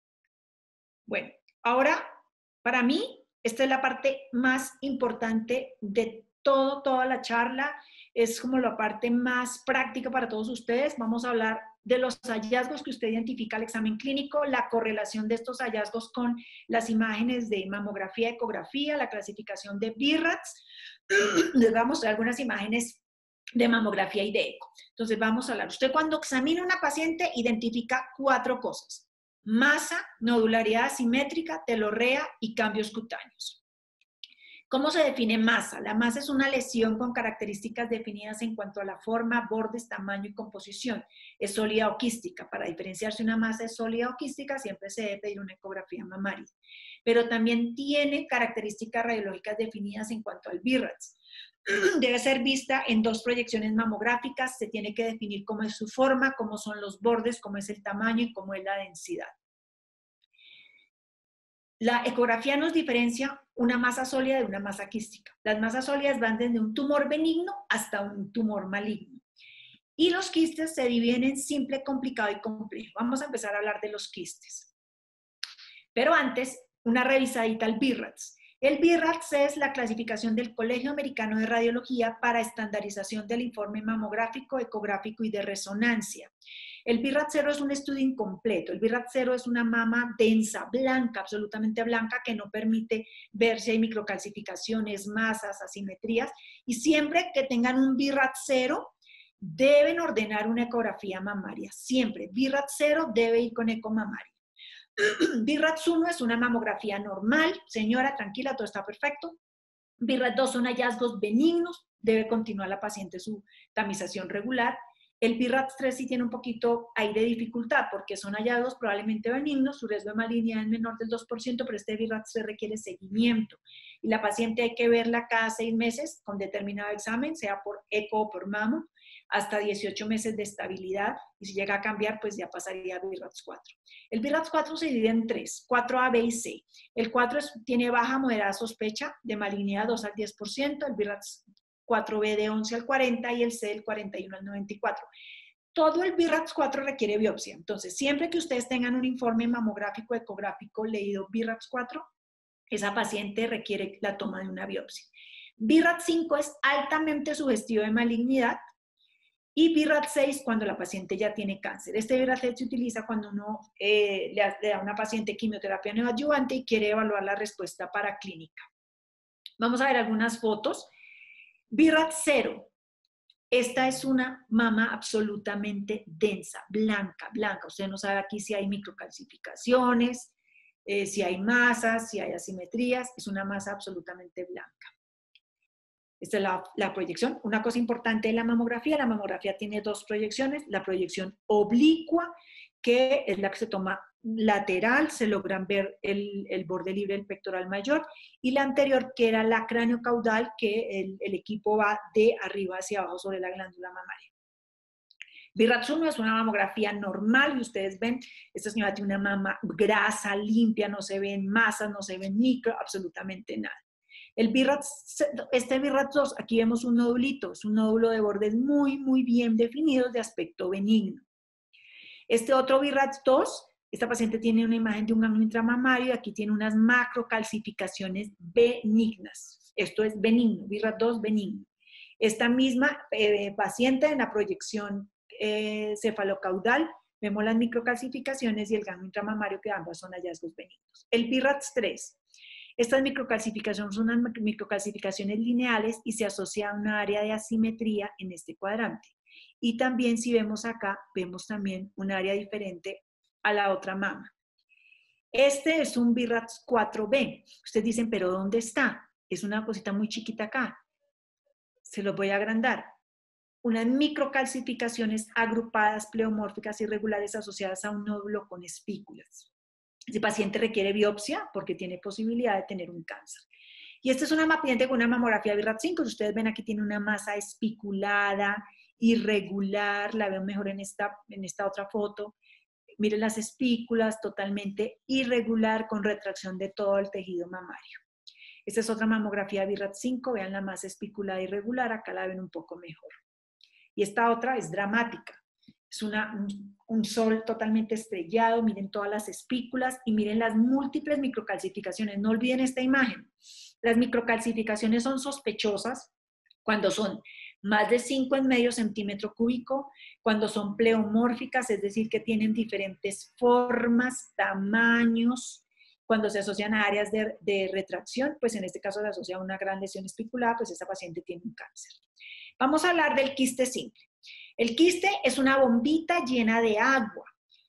Bueno, ahora, para mí, esta es la parte más importante de todo, toda la charla. Es como la parte más práctica para todos ustedes. Vamos a hablar de los hallazgos que usted identifica al examen clínico, la correlación de estos hallazgos con las imágenes de mamografía, ecografía, la clasificación de B R A T S. Les vamos a mostrar algunas imágenes de mamografía y de eco. Entonces vamos a hablar. Usted cuando examina a una paciente identifica cuatro cosas: masa, nodularidad asimétrica, telorrea y cambios cutáneos. ¿Cómo se define masa? La masa es una lesión con características definidas en cuanto a la forma, bordes, tamaño y composición. Es sólida o quística. Para diferenciar si una masa es sólida o quística, siempre se debe pedir una ecografía mamaria. Pero también tiene características radiológicas definidas en cuanto al B R A T S. Debe ser vista en dos proyecciones mamográficas. Se tiene que definir cómo es su forma, cómo son los bordes, cómo es el tamaño y cómo es la densidad. La ecografía nos diferencia una masa sólida de una masa quística. Las masas sólidas van desde un tumor benigno hasta un tumor maligno. Y los quistes se dividen en simple, complicado y complejo. Vamos a empezar a hablar de los quistes. Pero antes, una revisadita al B R A T S. El B R A T S es la clasificación del Colegio Americano de Radiología para estandarización del informe mamográfico, ecográfico y de resonancia. El B R A T cero es un estudio incompleto. El B R A T cero es una mama densa, blanca, absolutamente blanca, que no permite ver si hay microcalcificaciones, masas, asimetrías. Y siempre que tengan un B R A T cero, deben ordenar una ecografía mamaria. Siempre. B R A T cero debe ir con eco mamaria. B R A T uno es una mamografía normal. Señora, tranquila, todo está perfecto. B R A T dos son hallazgos benignos. Debe continuar la paciente su tamización regular. El B R A T tres sí tiene un poquito ahí de dificultad porque son hallazgos probablemente benignos, su riesgo de malignidad es menor del dos por ciento, pero este B R A T tres requiere seguimiento. Y la paciente hay que verla cada seis meses con determinado examen, sea por eco o por mamo, hasta dieciocho meses de estabilidad, y si llega a cambiar, pues ya pasaría a B R A T cuatro. El B R A T cuatro se divide en tres, cuatro A, B y C. El cuatro es, tiene baja, moderada sospecha de malignidad, dos al diez por ciento, el B R A T cuatro B de once al cuarenta y el C del cuarenta y uno al noventa y cuatro. Todo el B R A T cuatro requiere biopsia. Entonces, siempre que ustedes tengan un informe mamográfico, ecográfico leído B R A T cuatro, esa paciente requiere la toma de una biopsia. B R A T cinco es altamente sugestivo de malignidad y B R A T seis cuando la paciente ya tiene cáncer. Este B R A T seis se utiliza cuando uno eh, le, le da a una paciente quimioterapia neoadyuvante y quiere evaluar la respuesta paraclínica. Vamos a ver algunas fotos. B R A T cero. Esta es una mama absolutamente densa, blanca, blanca. Usted no sabe aquí si hay microcalcificaciones, eh, si hay masas, si hay asimetrías. Es una masa absolutamente blanca. Esta es la, la proyección. Una cosa importante de la mamografía, la mamografía tiene dos proyecciones. La proyección oblicua, que es la que se toma lateral, se logran ver el, el borde libre del pectoral mayor, y la anterior, que era la craneocaudal, que el, el equipo va de arriba hacia abajo sobre la glándula mamaria. B R A T uno es una mamografía normal y ustedes ven, esta señora tiene una mama grasa, limpia, no se ven masas, no se ven micro, absolutamente nada. El B R A T, este B R A T dos, aquí vemos un nodulito, es un nódulo de bordes muy, muy bien definidos de aspecto benigno. Este otro B R A T dos, esta paciente tiene una imagen de un ganglio intramamario y aquí tiene unas macrocalcificaciones benignas. Esto es benigno, B R A T dos benigno. Esta misma eh, paciente en la proyección eh, cefalocaudal, vemos las microcalcificaciones y el ganglio intramamario, que ambas son hallazgos benignos. El B R A T tres. Estas microcalcificaciones son unas microcalcificaciones lineales y se asocia a una área de asimetría en este cuadrante. Y también, si vemos acá, vemos también un área diferente a la otra mama. Este es un B R A T cuatro B. Ustedes dicen, ¿pero dónde está? Es una cosita muy chiquita acá. Se los voy a agrandar. Unas microcalcificaciones agrupadas, pleomórficas, irregulares, asociadas a un nódulo con espículas. Ese paciente requiere biopsia porque tiene posibilidad de tener un cáncer. Y esta es una paciente con una mamografía B R A T cinco. Ustedes ven aquí tiene una masa espiculada, irregular, la veo mejor en esta, en esta otra foto. Miren las espículas, totalmente irregular, con retracción de todo el tejido mamario. Esta es otra mamografía B R A T cinco, vean la masa espiculada irregular, acá la ven un poco mejor. Y esta otra es dramática. Es una, un, un sol totalmente estrellado, miren todas las espículas y miren las múltiples microcalcificaciones. No olviden esta imagen. Las microcalcificaciones son sospechosas cuando son más de cinco en medio centímetro cúbico, cuando son pleomórficas, es decir, que tienen diferentes formas, tamaños, cuando se asocian a áreas de, de retracción, pues en este caso se asocia a una gran lesión especular, pues esa paciente tiene un cáncer. Vamos a hablar del quiste simple. El quiste es una bombita llena de agua.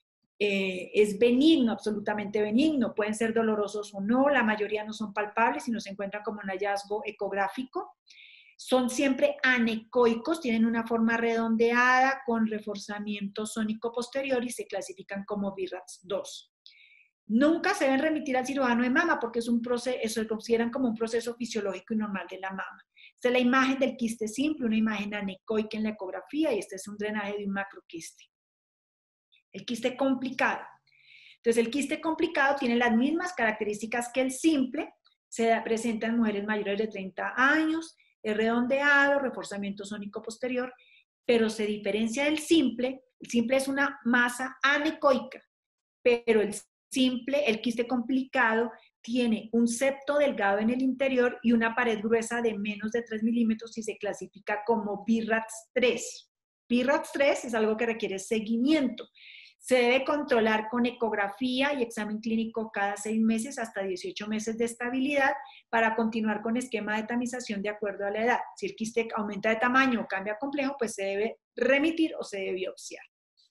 Eh, es benigno, absolutamente benigno. Pueden ser dolorosos o no, la mayoría no son palpables y no se encuentran como un hallazgo ecográfico. Son siempre anecoicos, tienen una forma redondeada con reforzamiento sónico posterior y se clasifican como B I R A T S dos. Nunca se deben remitir al cirujano de mama porque es un proceso, se consideran como un proceso fisiológico y normal de la mama. Esta es la imagen del quiste simple, una imagen anecoica en la ecografía, y este es un drenaje de un macroquiste. El quiste complicado. Entonces, el quiste complicado tiene las mismas características que el simple, se presenta en mujeres mayores de treinta años, es redondeado, reforzamiento sónico posterior, pero se diferencia del simple. El simple es una masa anecoica, pero el simple, el quiste complicado, tiene un septo delgado en el interior y una pared gruesa de menos de tres milímetros y se clasifica como B I R A T S tres. B I R A T S tres es algo que requiere seguimiento. Se debe controlar con ecografía y examen clínico cada seis meses hasta dieciocho meses de estabilidad para continuar con esquema de tamización de acuerdo a la edad. Si el quiste aumenta de tamaño o cambia complejo, pues se debe remitir o se debe biopsiar.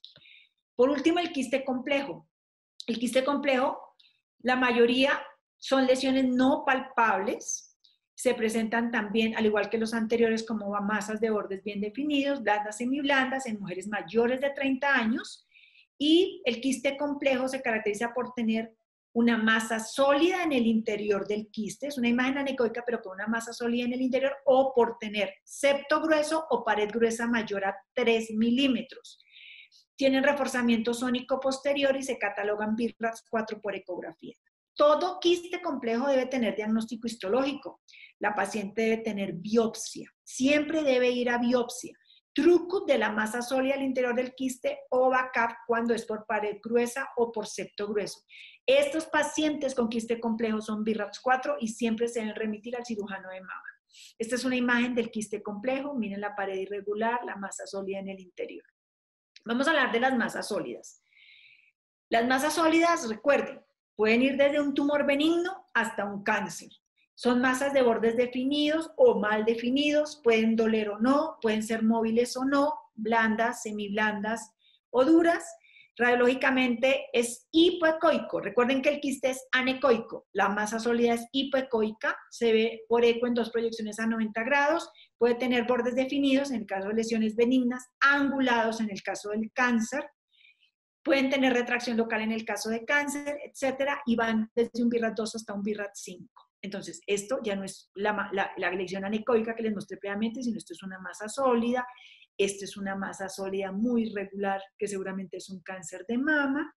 Por último, el quiste complejo. El quiste complejo, la mayoría son lesiones no palpables, se presentan también, al igual que los anteriores, como masas de bordes bien definidos, blandas, semiblandas, en mujeres mayores de treinta años, y el quiste complejo se caracteriza por tener una masa sólida en el interior del quiste, es una imagen anecoica, pero con una masa sólida en el interior, o por tener septo grueso o pared gruesa mayor a tres milímetros. Tienen reforzamiento sónico posterior y se catalogan B I R A T S cuatro por ecografía. Todo quiste complejo debe tener diagnóstico histológico. La paciente debe tener biopsia. Siempre debe ir a biopsia. Truco de la masa sólida al interior del quiste o backup cuando es por pared gruesa o por septo grueso. Estos pacientes con quiste complejo son B I R A T S cuatro y siempre se deben remitir al cirujano de mama. Esta es una imagen del quiste complejo. Miren la pared irregular, la masa sólida en el interior. Vamos a hablar de las masas sólidas. Las masas sólidas, recuerden, pueden ir desde un tumor benigno hasta un cáncer. Son masas de bordes definidos o mal definidos, pueden doler o no, pueden ser móviles o no, blandas, semiblandas o duras. Radiológicamente es hipoecoico. Recuerden que el quiste es anecoico. La masa sólida es hipoecoica, se ve por eco en dos proyecciones a noventa grados. Puede tener bordes definidos en el caso de lesiones benignas, angulados en el caso del cáncer. Pueden tener retracción local en el caso de cáncer, etcétera, y van desde un B I R A T dos hasta un B I R A T cinco. Entonces, esto ya no es la, la, la lesión anecoica que les mostré previamente, sino esto es una masa sólida. Esta es una masa sólida muy regular, que seguramente es un cáncer de mama.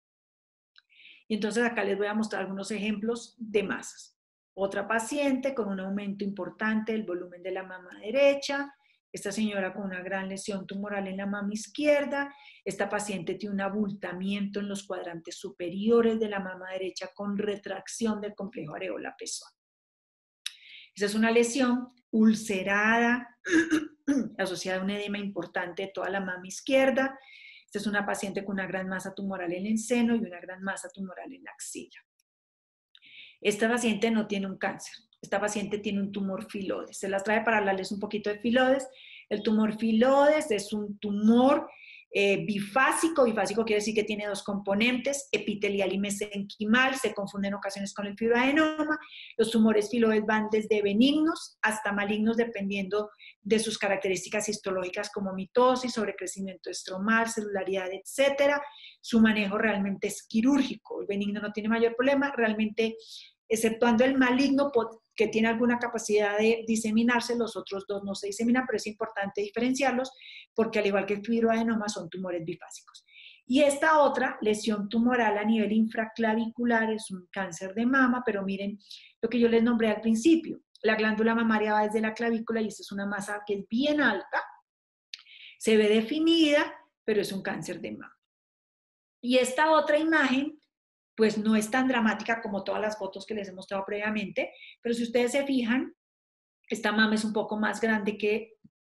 Y entonces acá les voy a mostrar algunos ejemplos de masas. Otra paciente con un aumento importante del volumen de la mama derecha. Esta señora con una gran lesión tumoral en la mama izquierda. Esta paciente tiene un abultamiento en los cuadrantes superiores de la mama derecha con retracción del complejo areola pezón. Esta es una lesión ulcerada, asociada a un edema importante de toda la mama izquierda. Esta es una paciente con una gran masa tumoral en el seno y una gran masa tumoral en la axila. Esta paciente no tiene un cáncer. Esta paciente tiene un tumor filodes. Se las trae para hablarles un poquito de filodes. El tumor filodes es un tumor eh, bifásico. Bifásico quiere decir que tiene dos componentes, epitelial y mesenquimal. Se confunden en ocasiones con el fibroadenoma. Los tumores filodes van desde benignos hasta malignos dependiendo de sus características histológicas como mitosis, sobrecrecimiento estromal, celularidad, etcétera. Su manejo realmente es quirúrgico. El benigno no tiene mayor problema. Realmente, exceptuando el maligno, que tiene alguna capacidad de diseminarse, los otros dos no se diseminan, pero es importante diferenciarlos porque al igual que el fibroadenoma son tumores bifásicos. Y esta otra lesión tumoral a nivel infraclavicular es un cáncer de mama, pero miren lo que yo les nombré al principio. La glándula mamaria va desde la clavícula y esta es una masa que es bien alta, se ve definida, pero es un cáncer de mama. Y esta otra imagen pues no es tan dramática como todas las fotos que les he mostrado previamente, pero si ustedes se fijan, esta mama es un poco más grande que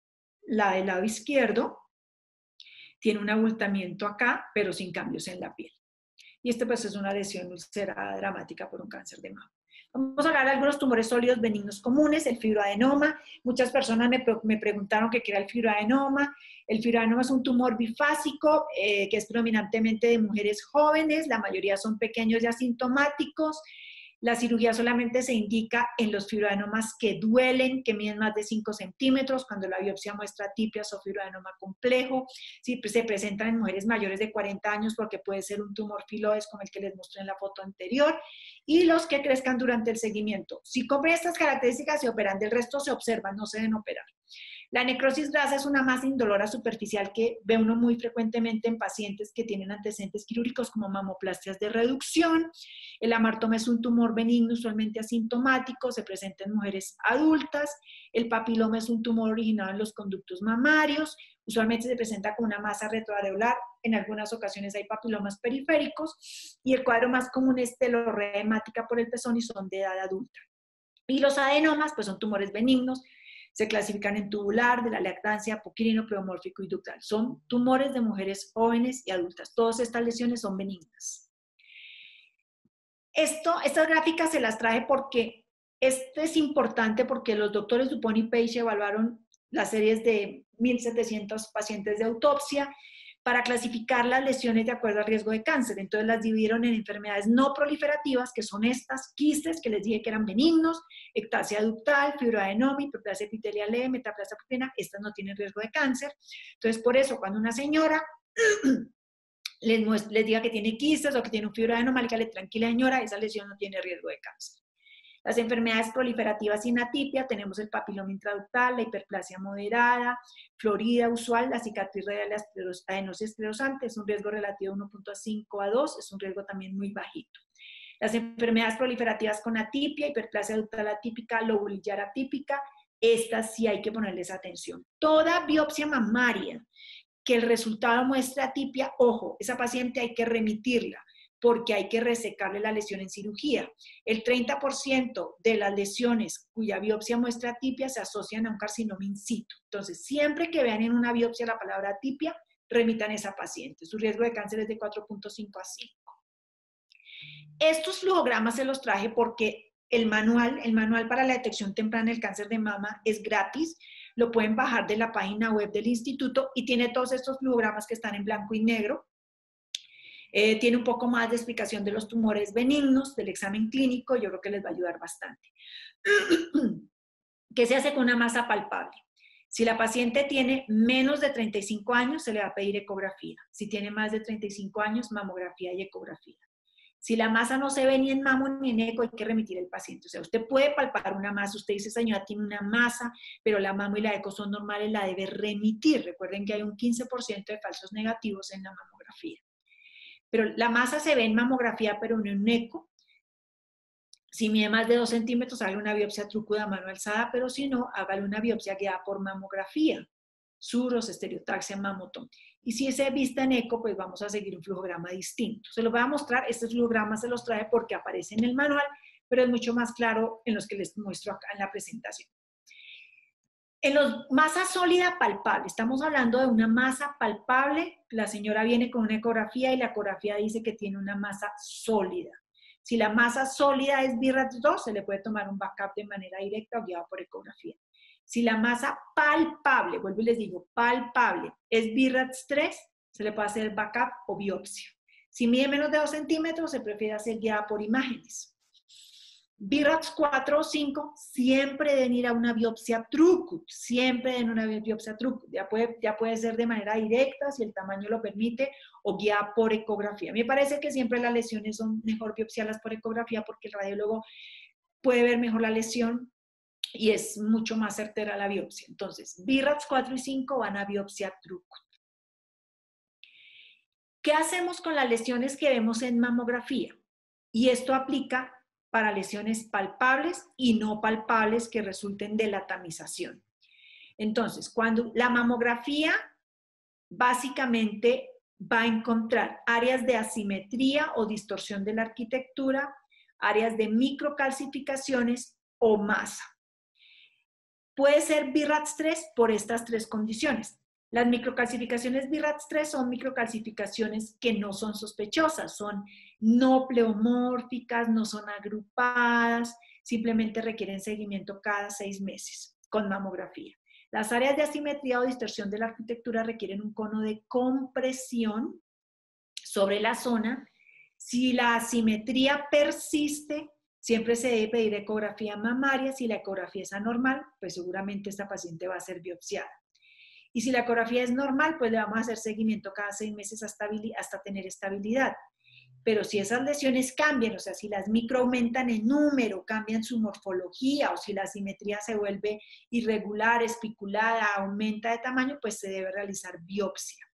La del lado izquierdo tiene un abultamiento acá, pero sin cambios en la piel. Y este pues es una lesión ulcerada dramática por un cáncer de mama. Vamos a hablar de algunos tumores sólidos benignos comunes, el fibroadenoma. Muchas personas me, me preguntaron qué era el fibroadenoma. El fibroadenoma es un tumor bifásico eh, que es predominantemente de mujeres jóvenes, la mayoría son pequeños y asintomáticos. La cirugía solamente se indica en los fibroadenomas que duelen, que miden más de cinco centímetros, cuando la biopsia muestra atipias o fibroadenoma complejo. Si se presentan en mujeres mayores de cuarenta años, porque puede ser un tumor filoides como el que les mostré en la foto anterior, y los que crezcan durante el seguimiento. Si cumplen estas características, se operan, del resto se observan, no se deben operar. La necrosis grasa es una masa indolora superficial que ve uno muy frecuentemente en pacientes que tienen antecedentes quirúrgicos como mamoplastias de reducción. El amartoma es un tumor benigno, usualmente asintomático, se presenta en mujeres adultas. El papiloma es un tumor originado en los conductos mamarios, usualmente se presenta con una masa retroareolar, en algunas ocasiones hay papilomas periféricos, y el cuadro más común es telorrea hemática por el pezón y son de edad adulta. Y los adenomas, pues son tumores benignos, se clasifican en tubular, de la lactancia, apocrino, pleomórfico y ductal. Son tumores de mujeres jóvenes y adultas. Todas estas lesiones son benignas. Esto, estas gráficas se las traje porque esto es importante porque los doctores Dupont y Page evaluaron las series de mil setecientos pacientes de autopsia para clasificar las lesiones de acuerdo al riesgo de cáncer. Entonces las dividieron en enfermedades no proliferativas, que son estas, quistes, que les dije que eran benignos, ectasia ductal, fibroadenoma, hiperplasia epitelial leve, metaplasia apocrina, estas no tienen riesgo de cáncer. Entonces, por eso, cuando una señora les, les diga que tiene quistes o que tiene un fibroadenoma, dígale, tranquila señora, esa lesión no tiene riesgo de cáncer. Las enfermedades proliferativas sin atipia, tenemos el papiloma intraductal, la hiperplasia moderada, florida usual, la cicatriz radial, la adenosis esclerosante, es un riesgo relativo de uno punto cinco a dos, es un riesgo también muy bajito. Las enfermedades proliferativas con atipia, hiperplasia ductal atípica, lobulillar atípica, estas sí hay que ponerles atención. Toda biopsia mamaria que el resultado muestre atipia, ojo, esa paciente hay que remitirla, porque hay que resecarle la lesión en cirugía. El treinta por ciento de las lesiones cuya biopsia muestra atipia se asocian a un carcinoma in situ. Entonces, siempre que vean en una biopsia la palabra atipia, remitan a esa paciente. Su riesgo de cáncer es de cuatro punto cinco a cinco. Estos flujogramas se los traje porque el manual, el manual para la detección temprana del cáncer de mama es gratis. Lo pueden bajar de la página web del instituto y tiene todos estos flujogramas que están en blanco y negro. Eh, tiene un poco más de explicación de los tumores benignos, del examen clínico, yo creo que les va a ayudar bastante. ¿Qué se hace con una masa palpable? Si la paciente tiene menos de treinta y cinco años, se le va a pedir ecografía. Si tiene más de treinta y cinco años, mamografía y ecografía. Si la masa no se ve ni en mamo ni en eco, hay que remitir al paciente. O sea, usted puede palpar una masa, usted dice, señora, tiene una masa, pero la mamo y la eco son normales, la debe remitir. Recuerden que hay un quince por ciento de falsos negativos en la mamografía. Pero la masa se ve en mamografía, pero no en eco. Si mide más de dos centímetros, hágale una biopsia truco de mano alzada, pero si no, hágale una biopsia guiada por mamografía. Suros, estereotaxia, mamotón. Y si ese vista en eco, pues vamos a seguir un flujograma distinto. Se los voy a mostrar, estos flujogramas se los trae porque aparece en el manual, pero es mucho más claro en los que les muestro acá en la presentación. En los masa sólida palpable, estamos hablando de una masa palpable, la señora viene con una ecografía y la ecografía dice que tiene una masa sólida. Si la masa sólida es B I R A T S dos, se le puede tomar un backup de manera directa o guiado por ecografía. Si la masa palpable, vuelvo y les digo, palpable, es B I R A T S tres, se le puede hacer backup o biopsia. Si mide menos de dos centímetros, se prefiere hacer guiada por imágenes. B I R A T S cuatro o cinco siempre deben ir a una biopsia truco, siempre den una biopsia truco. Ya puede, ya puede ser de manera directa, si el tamaño lo permite, o guiada por ecografía. Me parece que siempre las lesiones son mejor biopsiarlas por ecografía porque el radiólogo puede ver mejor la lesión y es mucho más certera la biopsia. Entonces, B I R A T S cuatro y cinco van a biopsia truco. ¿Qué hacemos con las lesiones que vemos en mamografía? Y esto aplica para lesiones palpables y no palpables que resulten de la tamización. Entonces, cuando la mamografía básicamente va a encontrar áreas de asimetría o distorsión de la arquitectura, áreas de microcalcificaciones o masa. puede ser B R A T S tres por estas tres condiciones. Las microcalcificaciones B R A T S tres son microcalcificaciones que no son sospechosas, son no pleomórficas, no son agrupadas, simplemente requieren seguimiento cada seis meses con mamografía. Las áreas de asimetría o distorsión de la arquitectura requieren un cono de compresión sobre la zona. Si la asimetría persiste, siempre se debe pedir ecografía mamaria. Si la ecografía es anormal, pues seguramente esta paciente va a ser biopsiada. Y si la ecografía es normal, pues le vamos a hacer seguimiento cada seis meses hasta, hasta tener estabilidad. Pero si esas lesiones cambian, o sea, si las micro aumentan en número, cambian su morfología, o si la simetría se vuelve irregular, espiculada, aumenta de tamaño, pues se debe realizar biopsia.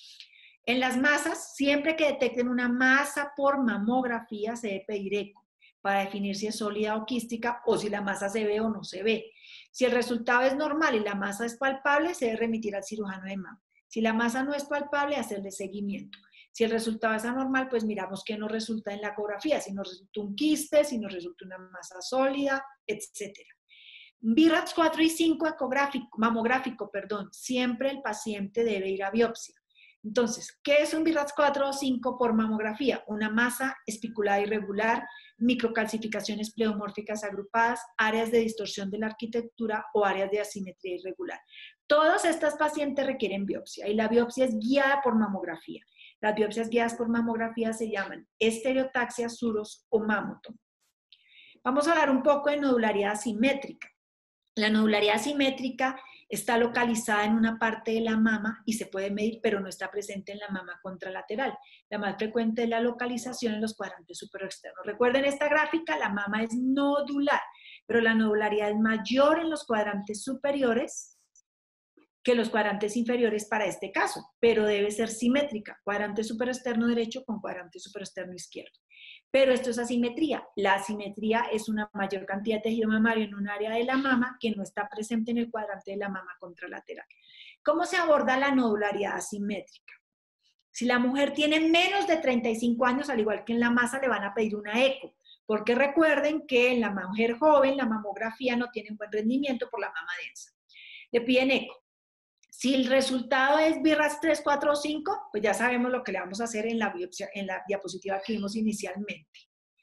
En las masas, siempre que detecten una masa por mamografía, se debe pedir eco para definir si es sólida o quística o si la masa se ve o no se ve. Si el resultado es normal y la masa es palpable, se debe remitir al cirujano de mama. Si la masa no es palpable, hacerle seguimiento. Si el resultado es anormal, pues miramos qué nos resulta en la ecografía, si nos resulta un quiste, si nos resulta una masa sólida, etcétera. B R A T S cuatro y cinco ecográfico, mamográfico, perdón, siempre el paciente debe ir a biopsia. Entonces, ¿qué es un B R A T S cuatro o cinco por mamografía? Una masa espiculada irregular, microcalcificaciones pleomórficas agrupadas, áreas de distorsión de la arquitectura o áreas de asimetría irregular. Todas estas pacientes requieren biopsia y la biopsia es guiada por mamografía. Las biopsias guiadas por mamografía se llaman estereotaxia, Suros o mamotomo. Vamos a hablar un poco de nodularidad asimétrica. La nodularidad asimétrica está localizada en una parte de la mama y se puede medir, pero no está presente en la mama contralateral. La más frecuente es la localización en los cuadrantes superoexternos. Recuerden esta gráfica, la mama es nodular, pero la nodularidad es mayor en los cuadrantes superiores que los cuadrantes inferiores para este caso, pero debe ser simétrica, cuadrante superexterno derecho con cuadrante superexterno izquierdo. Pero esto es asimetría. La asimetría es una mayor cantidad de tejido mamario en un área de la mama que no está presente en el cuadrante de la mama contralateral. ¿Cómo se aborda la nodularidad asimétrica? Si la mujer tiene menos de treinta y cinco años, al igual que en la masa, le van a pedir una eco, porque recuerden que en la mujer joven la mamografía no tiene un buen rendimiento por la mama densa. Le piden eco. Si el resultado es B R A T S tres, cuatro o cinco, pues ya sabemos lo que le vamos a hacer en la biopsia, en la diapositiva que vimos inicialmente.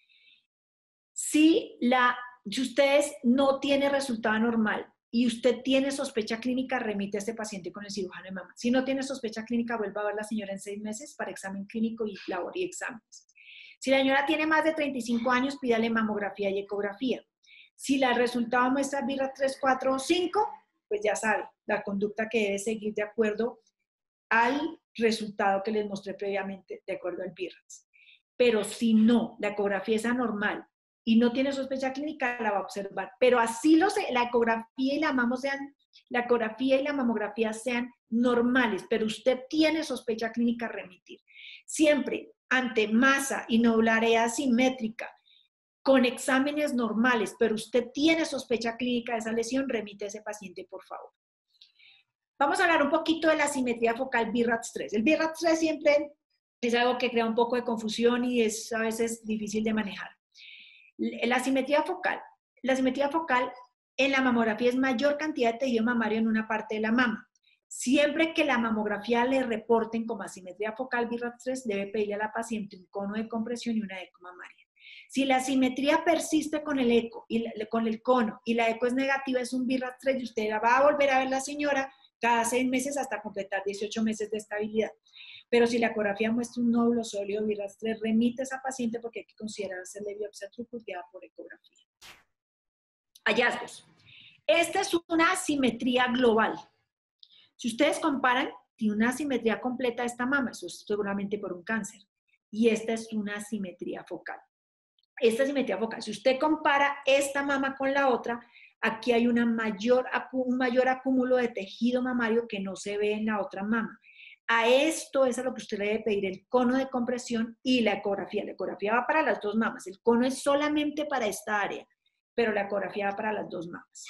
Si, la, si usted no tiene resultado normal y usted tiene sospecha clínica, remite a este paciente con el cirujano de mama. Si no tiene sospecha clínica, vuelva a ver a la señora en seis meses para examen clínico y labor y exámenes. Si la señora tiene más de treinta y cinco años, pídale mamografía y ecografía. Si el resultado muestra B R A T S tres, cuatro o cinco, pues ya sabe la conducta que debe seguir de acuerdo al resultado que les mostré previamente, de acuerdo al B R A T S. Pero si no, la ecografía es anormal y no tiene sospecha clínica, la va a observar. Pero así los, la ecografía y la mamo sean, la ecografía y la mamografía sean normales, pero usted tiene sospecha clínica, remitir. Siempre ante masa y nodularidad asimétrica, con exámenes normales, pero usted tiene sospecha clínica de esa lesión, remite a ese paciente, por favor. Vamos a hablar un poquito de la asimetría focal B R A T S tres. El B R A T S tres siempre es algo que crea un poco de confusión y es a veces difícil de manejar. La asimetría focal. La asimetría focal en la mamografía es mayor cantidad de tejido mamario en una parte de la mama. Siempre que la mamografía le reporten como asimetría focal B R A T S tres, debe pedirle a la paciente un cono de compresión y una eco mamaria. Si la asimetría persiste con el eco y la, con el cono y la eco es negativa, es un B R A T S tres y usted va a volver a ver a la señora cada seis meses hasta completar dieciocho meses de estabilidad. Pero si la ecografía muestra un nódulo sólido B R A T S tres, remite a esa paciente porque hay que considerar hacerle biopsia trucuteada por ecografía. Hallazgos. Esta es una asimetría global. Si ustedes comparan, tiene una asimetría completa esta mama, eso es seguramente por un cáncer. Y esta es una asimetría focal. Esta asimetría focal, si usted compara esta mama con la otra, aquí hay una mayor, un mayor acúmulo de tejido mamario que no se ve en la otra mama. A esto es a lo que usted le debe pedir el cono de compresión y la ecografía. La ecografía va para las dos mamas, el cono es solamente para esta área, pero la ecografía va para las dos mamas.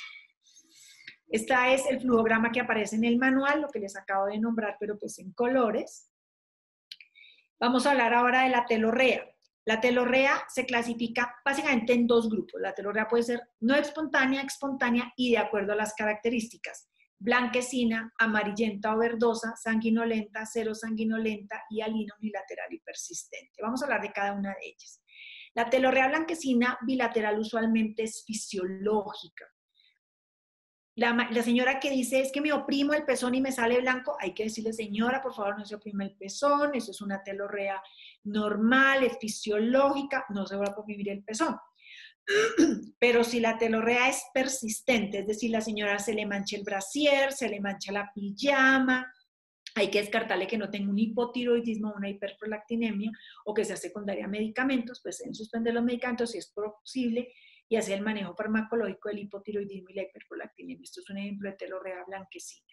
Este es el flujograma que aparece en el manual, lo que les acabo de nombrar, pero pues en colores. Vamos a hablar ahora de la telorrea. La telorrea se clasifica básicamente en dos grupos. La telorrea puede ser no espontánea, espontánea y de acuerdo a las características. Blanquecina, amarillenta o verdosa, sanguinolenta, cero sanguinolenta y alina unilateral y persistente. Vamos a hablar de cada una de ellas. La telorrea blanquecina bilateral usualmente es fisiológica. La, la señora que dice, es que me oprimo el pezón y me sale blanco, hay que decirle, señora, por favor, no se oprime el pezón, eso es una telorrea normal, es fisiológica, no se va a oprimir el pezón. Pero si la telorrea es persistente, es decir, la señora se le mancha el brasier, se le mancha la pijama, hay que descartarle que no tenga un hipotiroidismo o una hiperprolactinemia o que sea secundaria a medicamentos, pues deben suspender los medicamentos si es posible y hacer el manejo farmacológico del hipotiroidismo y la hiperprolactinemia. Esto es un ejemplo de telorrea blanquecina.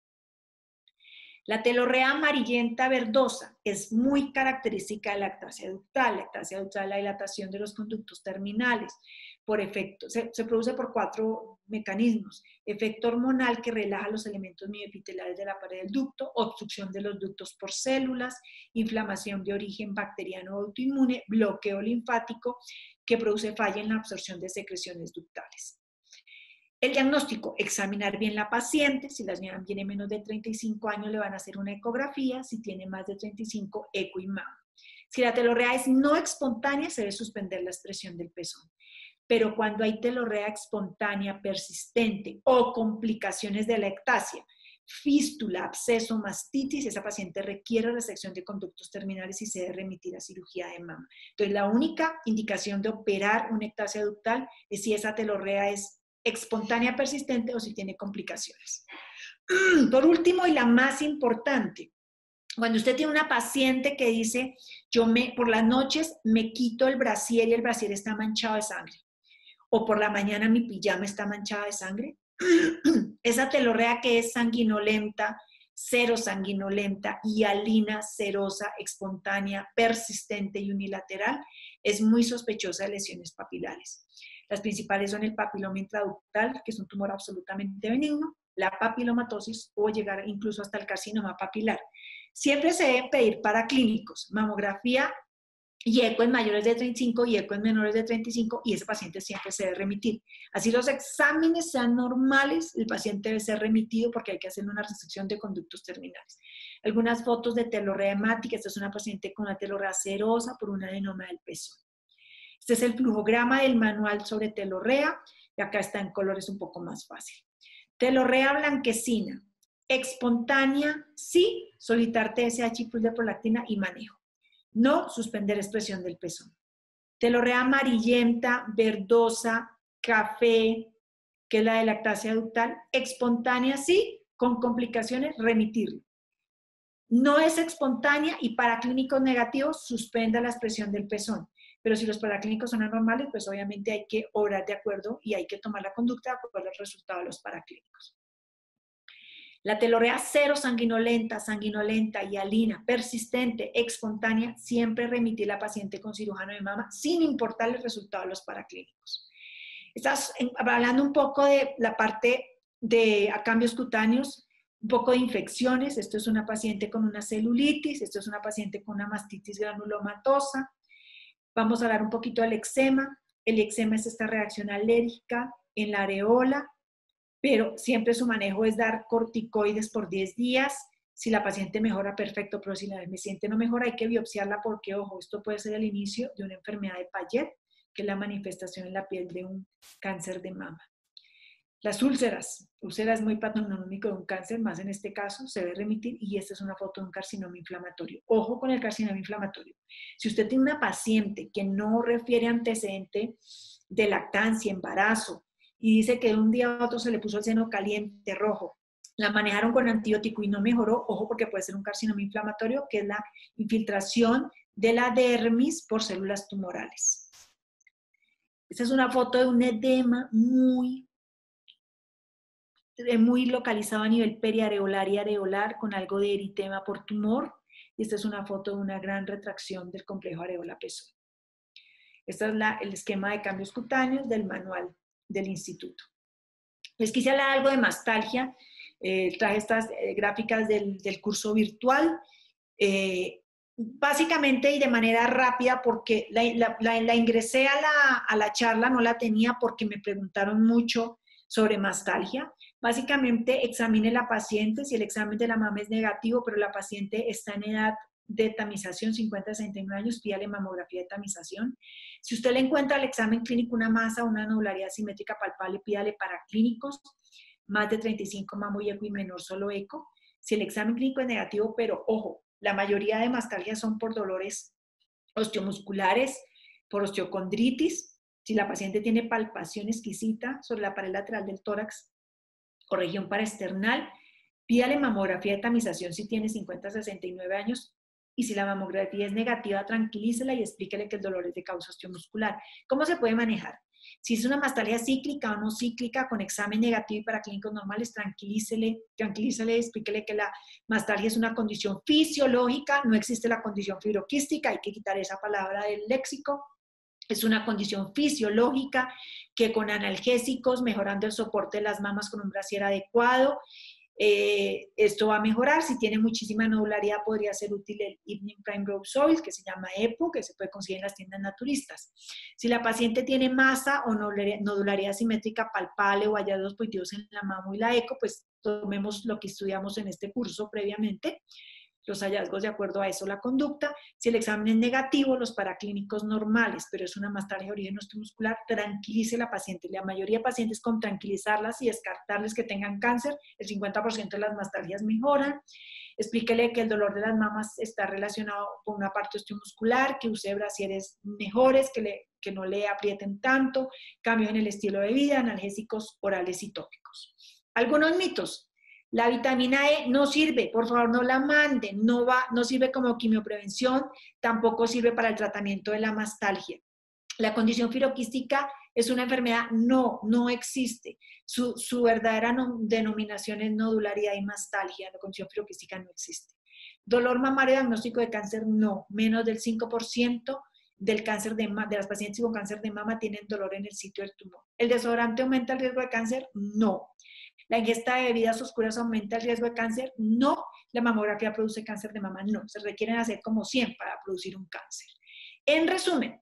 La telorrea amarillenta verdosa es muy característica de la lactancia ductal. La lactancia ductal es la dilatación de los conductos terminales. Por efecto, se, se produce por cuatro mecanismos. Efecto hormonal que relaja los elementos mioepiteliales de la pared del ducto, obstrucción de los ductos por células, inflamación de origen bacteriano o autoinmune, bloqueo linfático que produce falla en la absorción de secreciones ductales. El diagnóstico, examinar bien la paciente, si la señora tiene menos de treinta y cinco años le van a hacer una ecografía, si tiene más de treinta y cinco, eco y mama. Si la telorrea es no espontánea, se debe suspender la expresión del pezón. Pero cuando hay telorrea espontánea persistente o complicaciones de la ectasia, fístula, absceso, mastitis, esa paciente requiere resección de conductos terminales y se debe remitir a cirugía de mama. Entonces, la única indicación de operar una ectasia ductal es si esa telorrea es espontánea persistente o si tiene complicaciones. Por último, y la más importante, cuando usted tiene una paciente que dice, yo me, por las noches me quito el brasier y el brasier está manchado de sangre, o por la mañana mi pijama está manchada de sangre, esa telorrea que es sanguinolenta, cero sanguinolenta, hialina, serosa, espontánea, persistente y unilateral, es muy sospechosa de lesiones papilares. Las principales son el papiloma intraductal, que es un tumor absolutamente benigno, la papilomatosis o llegar incluso hasta el carcinoma papilar. Siempre se deben pedir para clínicos, mamografía y eco en mayores de treinta y cinco y eco en menores de treinta y cinco y ese paciente siempre se debe remitir. Así los exámenes sean normales, el paciente debe ser remitido porque hay que hacer una resección de conductos terminales. Algunas fotos de telorrea hemática, esta es una paciente con una telorrea serosa por un adenoma del pezón. Este es el flujograma del manual sobre telorrea y acá está en colores un poco más fácil. Telorrea blanquecina, espontánea, sí, solicitar T S H y de prolactina y manejo. No, suspender expresión del pezón. Telorrea amarillenta, verdosa, café, que es la de lactasia ductal, espontánea, sí, con complicaciones, remitirlo. No es espontánea y para clínicos negativos, suspenda la expresión del pezón. Pero si los paraclínicos son anormales, pues obviamente hay que obrar de acuerdo y hay que tomar la conducta de acuerdo al resultado de los paraclínicos. La telorrea cero sanguinolenta, sanguinolenta, hialina, persistente, espontánea, siempre remitir a la paciente con cirujano de mama sin importar el resultado de los paraclínicos. Estás hablando un poco de la parte de cambios cutáneos, un poco de infecciones. Esto es una paciente con una celulitis, esto es una paciente con una mastitis granulomatosa. Vamos a hablar un poquito del eczema. El eczema es esta reacción alérgica en la areola, pero siempre su manejo es dar corticoides por diez días. Si la paciente mejora, perfecto, pero si la paciente no mejora, hay que biopsiarla porque, ojo, esto puede ser el inicio de una enfermedad de Payet, que es la manifestación en la piel de un cáncer de mama. Las úlceras. Úlcera es muy patognomónico de un cáncer, más en este caso, se debe remitir y esta es una foto de un carcinoma inflamatorio. Ojo con el carcinoma inflamatorio. Si usted tiene una paciente que no refiere antecedente de lactancia, embarazo, y dice que de un día a otro se le puso el seno caliente, rojo, la manejaron con antibiótico y no mejoró, ojo porque puede ser un carcinoma inflamatorio, que es la infiltración de la dermis por células tumorales. Esta es una foto de un edema muy, muy localizado a nivel periareolar y areolar con algo de eritema por tumor. Y esta es una foto de una gran retracción del complejo areola-pezón. Este es la, el esquema de cambios cutáneos del manual del instituto. Les quise hablar algo de mastalgia. Eh, traje estas eh, gráficas del, del curso virtual. Eh, básicamente y de manera rápida, porque la, la, la, la ingresé a la, a la charla, no la tenía porque me preguntaron mucho sobre mastalgia. Básicamente, examine la paciente, si el examen de la mama es negativo, pero la paciente está en edad de tamización, cincuenta a sesenta y nueve años, pídale mamografía de tamización. Si usted le encuentra al examen clínico una masa, una nodularidad simétrica palpable, pídale para clínicos, más de treinta y cinco mamo y eco y menor solo eco. Si el examen clínico es negativo, pero ojo, la mayoría de mastalgias son por dolores osteomusculares, por osteocondritis. Si la paciente tiene palpación exquisita sobre la pared lateral del tórax o región paraesternal, pídale mamografía de tamización si tiene cincuenta a sesenta y nueve años. Y si la mamografía es negativa, tranquilícela y explíquele que el dolor es de causa osteomuscular. ¿Cómo se puede manejar? Si es una mastalgia cíclica o no cíclica, con examen negativo y para clínicos normales, tranquilícele, tranquilícele, explíquele que la mastalgia es una condición fisiológica, no existe la condición fibroquística, hay que quitar esa palabra del léxico. Es una condición fisiológica que con analgésicos, mejorando el soporte de las mamas con un brasier adecuado, Eh, esto va a mejorar. Si tiene muchísima nodularidad, podría ser útil el Evening Prime Rib Oil, que se llama EPO, que se puede conseguir en las tiendas naturistas. Si la paciente tiene masa o nodularidad simétrica palpable o hallazgos positivos en la mamo y la eco, pues tomemos lo que estudiamos en este curso previamente, los hallazgos de acuerdo a eso la conducta. Si el examen es negativo, los paraclínicos normales, pero es una mastalgia de origen osteomuscular, tranquilice a la paciente. La mayoría de pacientes, con tranquilizarlas y descartarles que tengan cáncer, el cincuenta por ciento de las mastalgias mejoran. Explíquele que el dolor de las mamas está relacionado con una parte osteomuscular, que use brasieres mejores, que, le, que no le aprieten tanto, cambios en el estilo de vida, analgésicos orales y tópicos. Algunos mitos. La vitamina E no sirve, por favor no la manden, no, va, no sirve como quimioprevención, tampoco sirve para el tratamiento de la mastalgia. La condición fibroquística es una enfermedad, no, no existe. Su, su verdadera no, denominación es nodularidad y mastalgia, la condición fibroquística no existe. Dolor mamario diagnóstico de cáncer, no, menos del cinco por ciento del cáncer de, de las pacientes con cáncer de mama tienen dolor en el sitio del tumor. ¿El desodorante aumenta el riesgo de cáncer? No. ¿La ingesta de bebidas oscuras aumenta el riesgo de cáncer? No. ¿La mamografía produce cáncer de mama? No. Se requieren hacer como cien para producir un cáncer. En resumen,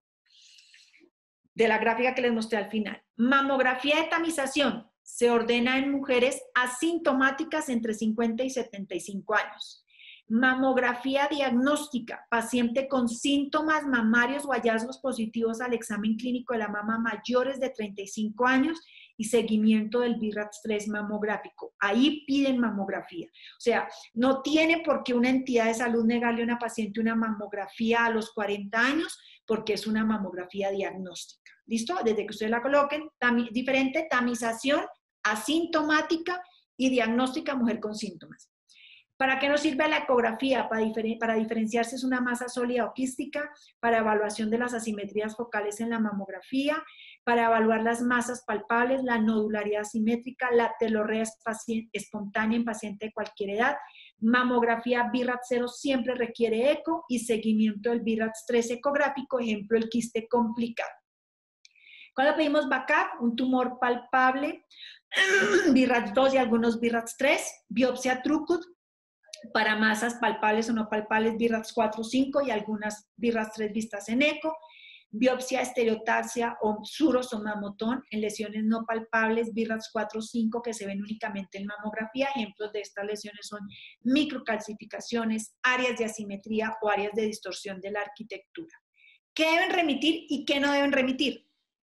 de la gráfica que les mostré al final, mamografía de tamización se ordena en mujeres asintomáticas entre cincuenta y setenta y cinco años. Mamografía diagnóstica, paciente con síntomas mamarios o hallazgos positivos al examen clínico de la mama mayores de treinta y cinco años y seguimiento del B RADS tres mamográfico. Ahí piden mamografía. O sea, no tiene por qué una entidad de salud negarle a una paciente una mamografía a los cuarenta años porque es una mamografía diagnóstica. ¿Listo? Desde que ustedes la coloquen, tami- diferente, tamización asintomática y diagnóstica mujer con síntomas. ¿Para qué nos sirve la ecografía? Para, diferen para diferenciar si es una masa sólida o quística, para evaluación de las asimetrías focales en la mamografía, para evaluar las masas palpables, la nodularidad simétrica, la telorrea espontánea en paciente de cualquier edad. Mamografía B RADS cero siempre requiere eco y seguimiento del B RADS tres ecográfico, ejemplo, el quiste complicado. Cuando pedimos backup, un tumor palpable, B RADS dos y algunos B RADS tres, biopsia Trucut, para masas palpables o no palpables, B RADS cuatro o cinco y algunas B RADS tres vistas en eco, biopsia estereotaxia o surosomamoton en lesiones no palpables, B RADS cuatro o cinco que se ven únicamente en mamografía. Ejemplos de estas lesiones son microcalcificaciones, áreas de asimetría o áreas de distorsión de la arquitectura. ¿Qué deben remitir y qué no deben remitir?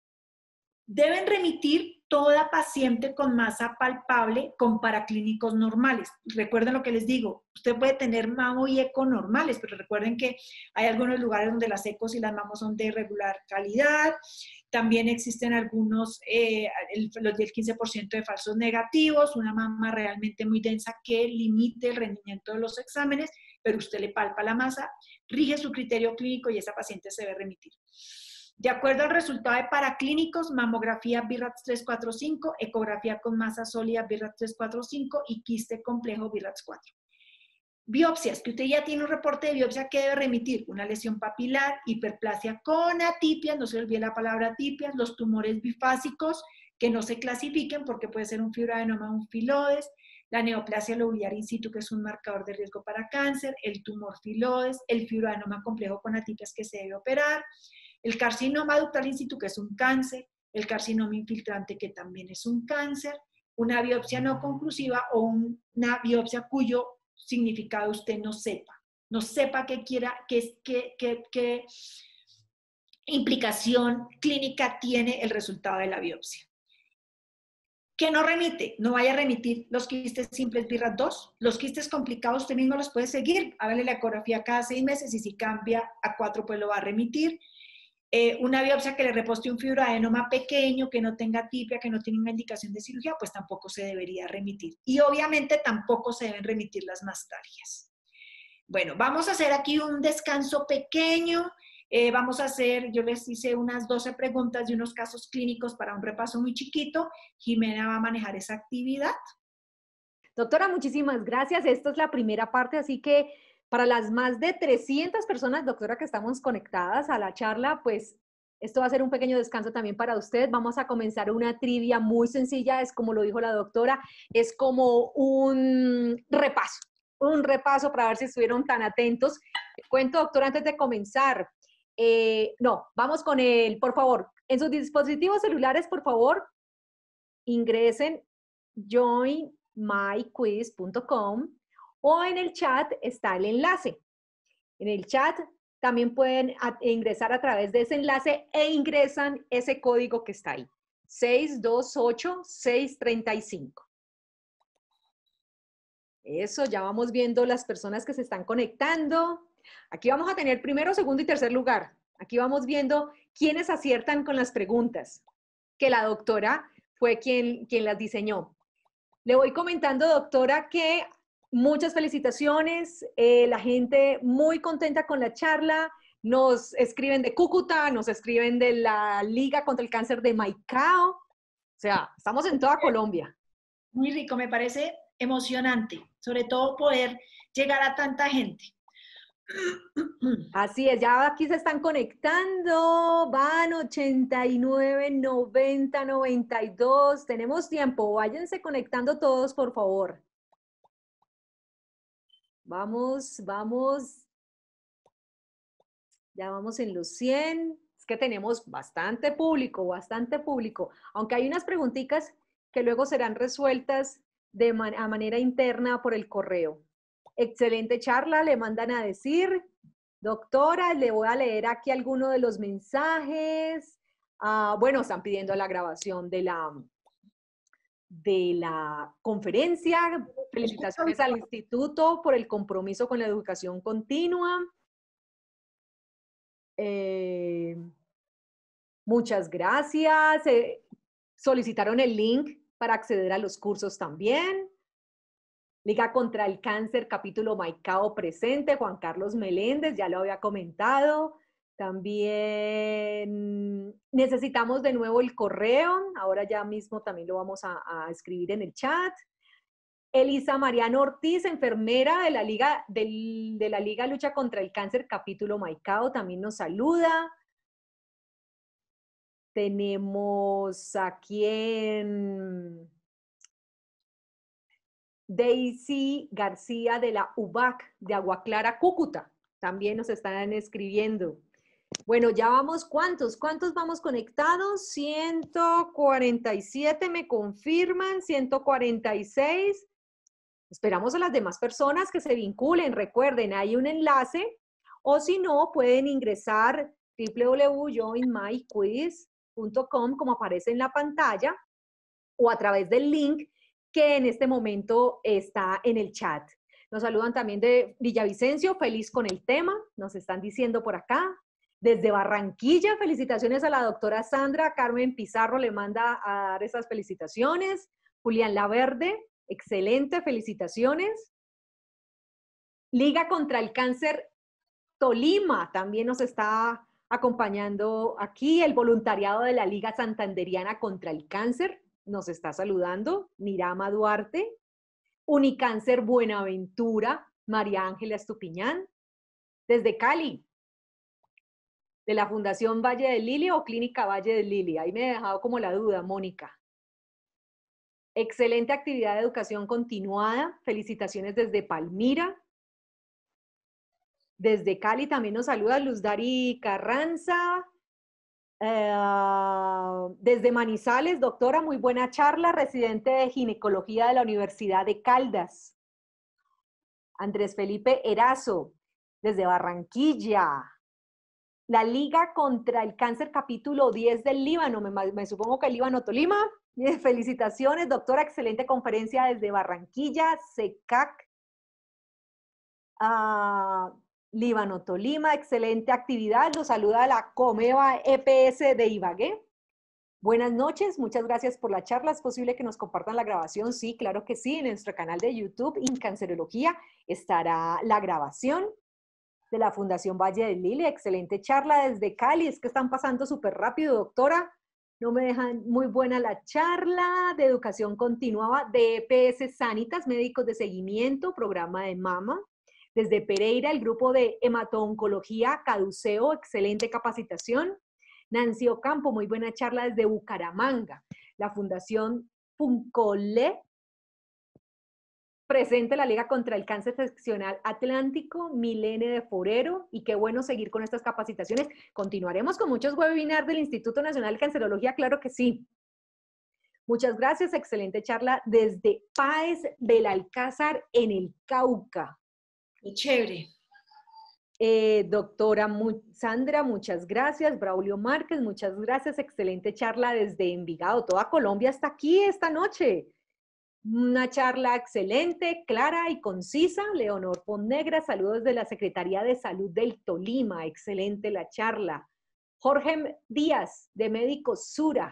Deben remitir toda paciente con masa palpable con paraclínicos normales. Recuerden lo que les digo, usted puede tener mamo y eco normales, pero recuerden que hay algunos lugares donde las ecos y las mamos son de irregular calidad. También existen algunos, eh, el, los del quince por ciento de falsos negativos, una mama realmente muy densa que limite el rendimiento de los exámenes, pero usted le palpa la masa, rige su criterio clínico y esa paciente se debe remitir. De acuerdo al resultado de paraclínicos, mamografía B RADS tres cuatro cinco, ecografía con masa sólida B RADS tres cuatro cinco y quiste complejo B RADS cuatro. Biopsias, que usted ya tiene un reporte de biopsia que debe remitir, una lesión papilar, hiperplasia con atipias, no se olvide la palabra atipias, los tumores bifásicos que no se clasifiquen porque puede ser un fibroadenoma o un filodes, la neoplasia lobular in situ, que es un marcador de riesgo para cáncer, el tumor filoides, el fibroadenoma complejo con atipias que se debe operar, el carcinoma ductal in situ, que es un cáncer, el carcinoma infiltrante, que también es un cáncer, una biopsia no conclusiva o una biopsia cuyo significado usted no sepa, no sepa qué quiera, qué, qué, qué, qué implicación clínica tiene el resultado de la biopsia. ¿Qué no remite? No vaya a remitir los quistes simples B R A F dos. Los quistes complicados usted mismo los puede seguir. Hágale la ecografía cada seis meses y si cambia a cuatro, pues lo va a remitir. Eh, una biopsia que le reposte un fibroadenoma pequeño, que no tenga atipia, que no tiene una indicación de cirugía, pues tampoco se debería remitir. Y obviamente tampoco se deben remitir las mastalgias. Bueno, vamos a hacer aquí un descanso pequeño. Eh, vamos a hacer, yo les hice unas doce preguntas de unos casos clínicos para un repaso muy chiquito. Jimena va a manejar esa actividad. Doctora, muchísimas gracias. Esta es la primera parte, así que para las más de trescientas personas, doctora, que estamos conectadas a la charla, pues esto va a ser un pequeño descanso también para usted. Vamos a comenzar una trivia muy sencilla, es como lo dijo la doctora, es como un repaso, un repaso para ver si estuvieron tan atentos. Cuento, doctora, antes de comenzar, eh, no, vamos con el, por favor, en sus dispositivos celulares, por favor, ingresen join my quiz punto com o en el chat está el enlace. En el chat también pueden a, ingresar a través de ese enlace e ingresan ese código que está ahí, seis dos ocho, seis tres cinco. Eso, ya vamos viendo las personas que se están conectando. Aquí vamos a tener primero, segundo y tercer lugar. Aquí vamos viendo quiénes aciertan con las preguntas, que la doctora fue quien, quien las diseñó. Le voy comentando, doctora, que muchas felicitaciones, eh, la gente muy contenta con la charla, nos escriben de Cúcuta, nos escriben de la Liga contra el Cáncer de Maicao, o sea, estamos en toda Colombia. Muy rico, me parece emocionante, sobre todo poder llegar a tanta gente. Así es, ya aquí se están conectando, van ochenta y nueve, noventa, noventa y dos, tenemos tiempo, váyanse conectando todos, por favor. Vamos, vamos, ya vamos en los cien, es que tenemos bastante público, bastante público, aunque hay unas preguntitas que luego serán resueltas de man- a manera interna por el correo. Excelente charla, le mandan a decir. Doctora, le voy a leer aquí algunos de los mensajes. Ah, bueno, están pidiendo la grabación de la, de la conferencia. Felicitaciones al instituto por el compromiso con la educación continua. Eh, muchas gracias. Eh, solicitaron el link para acceder a los cursos también. Liga contra el Cáncer, capítulo Maicao presente, Juan Carlos Meléndez, ya lo había comentado. También necesitamos de nuevo el correo, ahora ya mismo también lo vamos a, a escribir en el chat. Elisa Mariano Ortiz, enfermera de la, Liga, del, de la Liga Lucha contra el Cáncer, capítulo Maicao, también nos saluda. Tenemos aquí en... Daisy García de la U B A C de Agua Clara, Cúcuta. También nos están escribiendo. Bueno, ya vamos, ¿cuántos? ¿Cuántos vamos conectados? ciento cuarenta y siete me confirman, ciento cuarenta y seis. Esperamos a las demás personas que se vinculen. Recuerden, hay un enlace o si no, pueden ingresar w w w punto join my quiz punto com como aparece en la pantalla o a través del link que en este momento está en el chat. Nos saludan también de Villavicencio, feliz con el tema, nos están diciendo por acá. Desde Barranquilla, felicitaciones a la doctora Sandra. Carmen Pizarro le manda a dar esas felicitaciones. Julián Laverde, excelente, felicitaciones. Liga contra el Cáncer Tolima también nos está acompañando aquí. El voluntariado de la Liga Santanderiana contra el Cáncer nos está saludando, Mirama Duarte. Unicáncer Buenaventura, María Ángela Estupiñán. Desde Cali, de la Fundación Valle del Lili o Clínica Valle del Lili. Ahí me he dejado como la duda, Mónica. Excelente actividad de educación continuada. Felicitaciones desde Palmira. Desde Cali también nos saluda Luz Dari Carranza. Uh, desde Manizales, doctora, muy buena charla, residente de ginecología de la Universidad de Caldas. Andrés Felipe Erazo, desde Barranquilla. La Liga contra el Cáncer, capítulo diez del Líbano, me, me supongo que el Líbano Tolima. Felicitaciones, doctora, excelente conferencia desde Barranquilla, SECAC. Uh, Líbano, Tolima, excelente actividad. Los saluda la Comeva E P S de Ibagué. Buenas noches, muchas gracias por la charla. ¿Es posible que nos compartan la grabación? Sí, claro que sí. En nuestro canal de YouTube, Incancerología, estará la grabación de la Fundación Valle del Lile. Excelente charla desde Cali. Es que están pasando súper rápido, doctora. No me dejan muy buena la charla de educación continuada de E P S Sanitas, médicos de seguimiento, programa de mama. Desde Pereira, el grupo de hemato-oncología Caduceo, excelente capacitación. Nancy Ocampo, muy buena charla desde Bucaramanga. La Fundación Puncole, presente la Liga contra el Cáncer Seccional Atlántico, Milene de Forero, y qué bueno seguir con estas capacitaciones. Continuaremos con muchos webinars del Instituto Nacional de Cancerología, claro que sí. Muchas gracias, excelente charla desde Páez Belalcázar en el Cauca. Qué chévere. Eh, doctora Mu Sandra, muchas gracias. Braulio Márquez, muchas gracias. Excelente charla desde Envigado. Toda Colombia está aquí esta noche. Una charla excelente, clara y concisa. Leonor Ponnegra, saludos de la Secretaría de Salud del Tolima. Excelente la charla. Jorge Díaz, de Médicos Sura.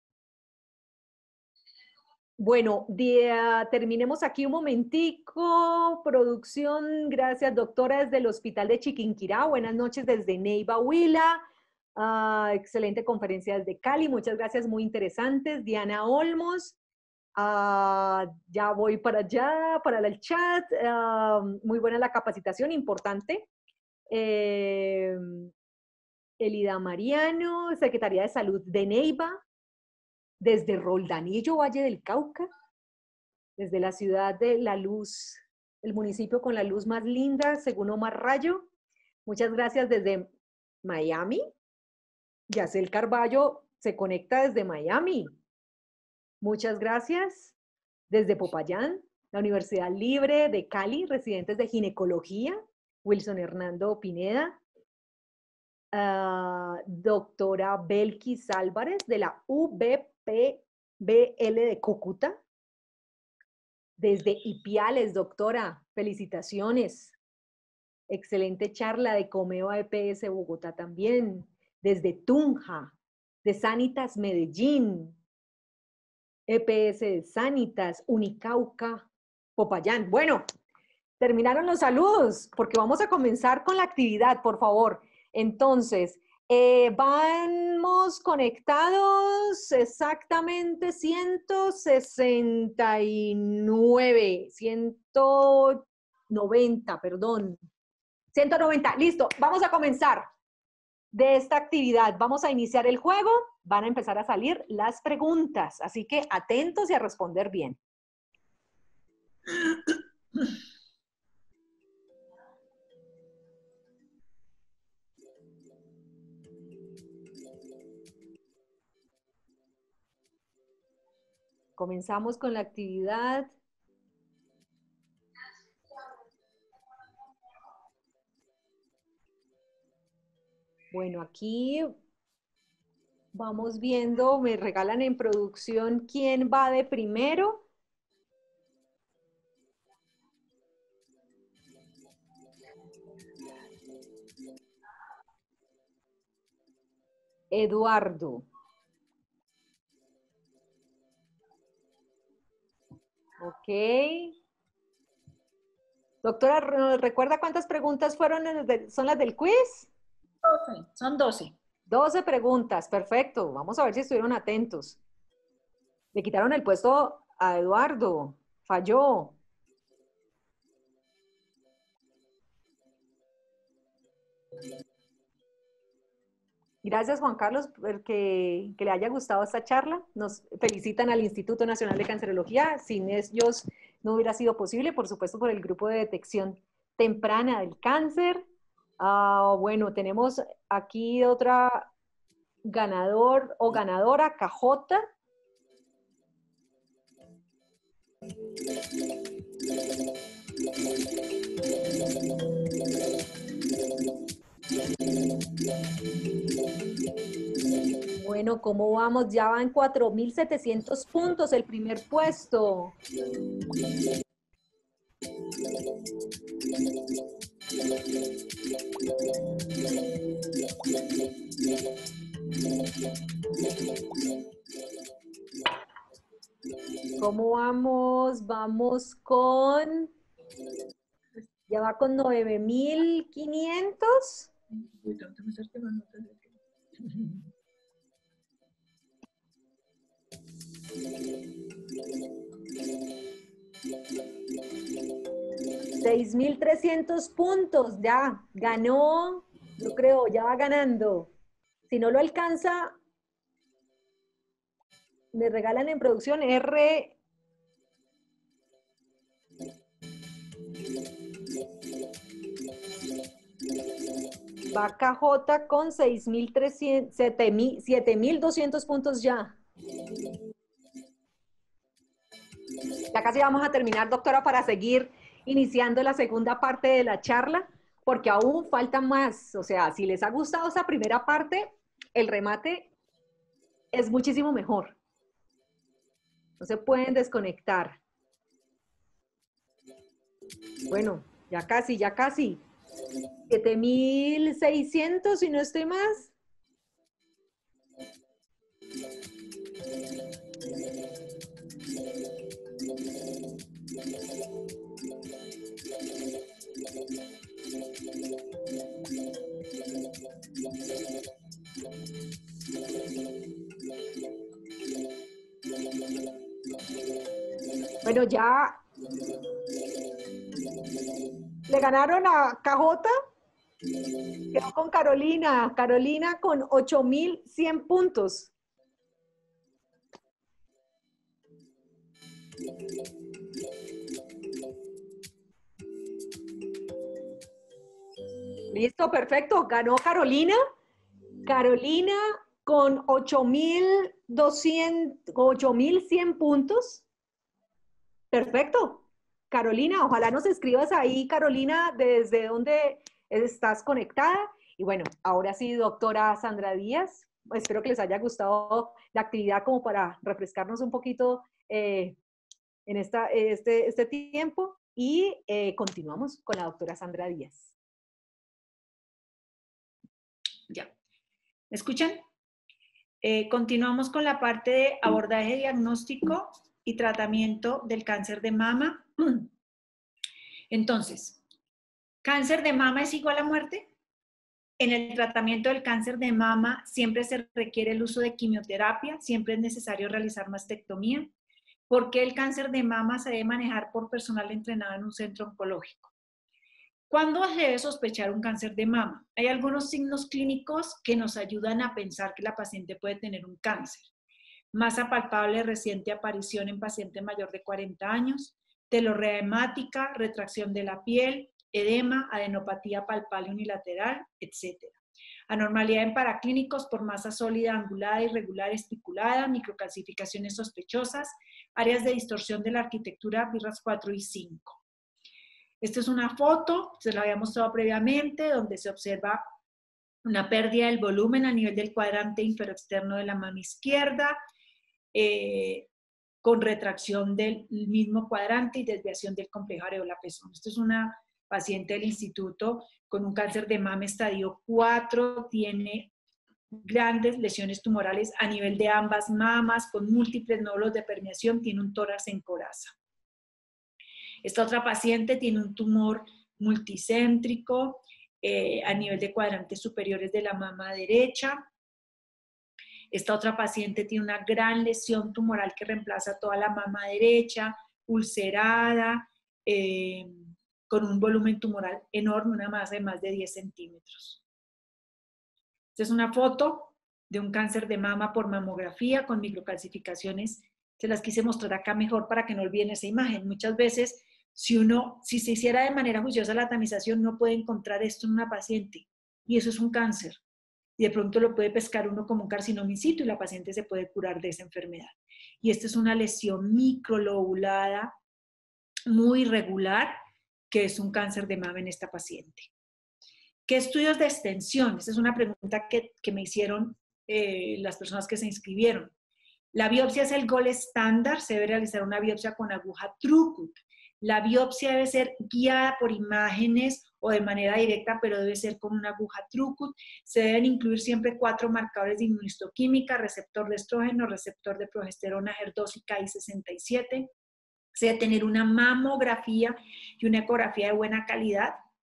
Bueno, día, terminemos aquí un momentico. Producción, gracias, doctora, desde el Hospital de Chiquinquirá. Buenas noches desde Neiva, Huila. Uh, excelente conferencia desde Cali. Muchas gracias, muy interesantes. Diana Olmos. Uh, ya voy para allá, para el chat. Uh, muy buena la capacitación, importante. Eh, Elida Mariano, Secretaría de Salud de Neiva. Desde Roldanillo, Valle del Cauca, desde la ciudad de La Luz, el municipio con la luz más linda, según Omar Rayo. Muchas gracias desde Miami. Yacel Carballo se conecta desde Miami. Muchas gracias. Desde Popayán, la Universidad Libre de Cali, residentes de ginecología, Wilson Hernando Pineda. Uh, doctora Belkis Álvarez de la U B P B L de Cúcuta. Desde Ipiales, doctora, felicitaciones. Excelente charla de Comeva E P S Bogotá también. Desde Tunja, de Sanitas Medellín, E P S de Sanitas, Unicauca, Popayán. Bueno, terminaron los saludos porque vamos a comenzar con la actividad, por favor. Entonces, eh, vamos conectados exactamente ciento sesenta y nueve, ciento noventa, perdón. ciento noventa, listo, vamos a comenzar de esta actividad. Vamos a iniciar el juego, van a empezar a salir las preguntas, así que atentos y a responder bien. Comenzamos con la actividad. Bueno, aquí vamos viendo, me regalan en producción quién va de primero. Eduardo. Ok. Doctora, ¿recuerda cuántas preguntas fueron, son las del quiz? doce, son doce. doce preguntas, perfecto. Vamos a ver si estuvieron atentos. Le quitaron el puesto a Eduardo, falló. Gracias, Juan Carlos, por que, que le haya gustado esta charla. Nos felicitan al Instituto Nacional de Cancerología. Sin ellos no hubiera sido posible, por supuesto, por el grupo de detección temprana del cáncer. Uh, bueno, tenemos aquí otra ganador o ganadora, K J. Bueno, ¿cómo vamos? Ya van cuatro mil setecientos puntos el primer puesto. ¿Cómo vamos? Vamos con... Ya va con nueve mil quinientos. seis mil trescientos puntos, ya ganó, yo creo, ya va ganando. Si no lo alcanza, me regalan en producción R. Va K J con seis mil trescientos, siete mil doscientos puntos ya. Ya casi vamos a terminar, doctora, para seguir iniciando la segunda parte de la charla, porque aún falta más. O sea, si les ha gustado esa primera parte, el remate es muchísimo mejor. No se pueden desconectar. Bueno, ya casi, ya casi. siete mil seiscientos, si no estoy más. Bueno, ya le ganaron a K J, quedó con Carolina, Carolina con ocho mil cien puntos. Listo, perfecto, ganó Carolina, Carolina con ocho mil cien puntos. Perfecto. Carolina, ojalá nos escribas ahí, Carolina, desde dónde estás conectada. Y bueno, ahora sí, doctora Sandra Díaz, espero que les haya gustado la actividad como para refrescarnos un poquito eh, en esta, este, este tiempo. Y eh, continuamos con la doctora Sandra Díaz. Ya. ¿Me escuchan? Eh, continuamos con la parte de abordaje diagnóstico y tratamiento del cáncer de mama. Entonces, ¿cáncer de mama es igual a muerte? En el tratamiento del cáncer de mama siempre se requiere el uso de quimioterapia, siempre es necesario realizar mastectomía. ¿Por qué el cáncer de mama se debe manejar por personal entrenado en un centro oncológico? ¿Cuándo se debe sospechar un cáncer de mama? Hay algunos signos clínicos que nos ayudan a pensar que la paciente puede tener un cáncer. Masa palpable, reciente aparición en paciente mayor de cuarenta años, telorrea hemática, retracción de la piel, edema, adenopatía palpable unilateral, etcétera. Anormalidad en paraclínicos por masa sólida, angulada, irregular, esticulada, microcalcificaciones sospechosas, áreas de distorsión de la arquitectura, B I R A S cuatro y cinco. Esta es una foto, se la había mostrado previamente, donde se observa una pérdida del volumen a nivel del cuadrante inferior-externo de la mama izquierda, eh, con retracción del mismo cuadrante y desviación del complejo areola-pezón. Esta es una paciente del instituto con un cáncer de mama estadio cuatro, tiene grandes lesiones tumorales a nivel de ambas mamas, con múltiples nódulos de permeación, tiene un tórax en coraza. Esta otra paciente tiene un tumor multicéntrico eh, a nivel de cuadrantes superiores de la mama derecha. Esta otra paciente tiene una gran lesión tumoral que reemplaza toda la mama derecha, ulcerada, eh, con un volumen tumoral enorme, una masa de más de diez centímetros. Esta es una foto de un cáncer de mama por mamografía con microcalcificaciones. Se las quise mostrar acá mejor para que no olviden esa imagen. Muchas veces, si uno, si se hiciera de manera juiciosa la tamización, no puede encontrar esto en una paciente. Y eso es un cáncer. Y de pronto lo puede pescar uno como un carcinoma in situ y la paciente se puede curar de esa enfermedad. Y esta es una lesión microlobulada muy irregular, que es un cáncer de mama en esta paciente. ¿Qué estudios de extensión? Esta es una pregunta que, que me hicieron eh, las personas que se inscribieron. La biopsia es el gold estándar, se debe realizar una biopsia con aguja Trucut. La biopsia debe ser guiada por imágenes o de manera directa, pero debe ser con una aguja Trucut. Se deben incluir siempre cuatro marcadores de inmunohistoquímica, receptor de estrógeno, receptor de progesterona, H E R dos y K I sesenta y siete. Se debe tener una mamografía y una ecografía de buena calidad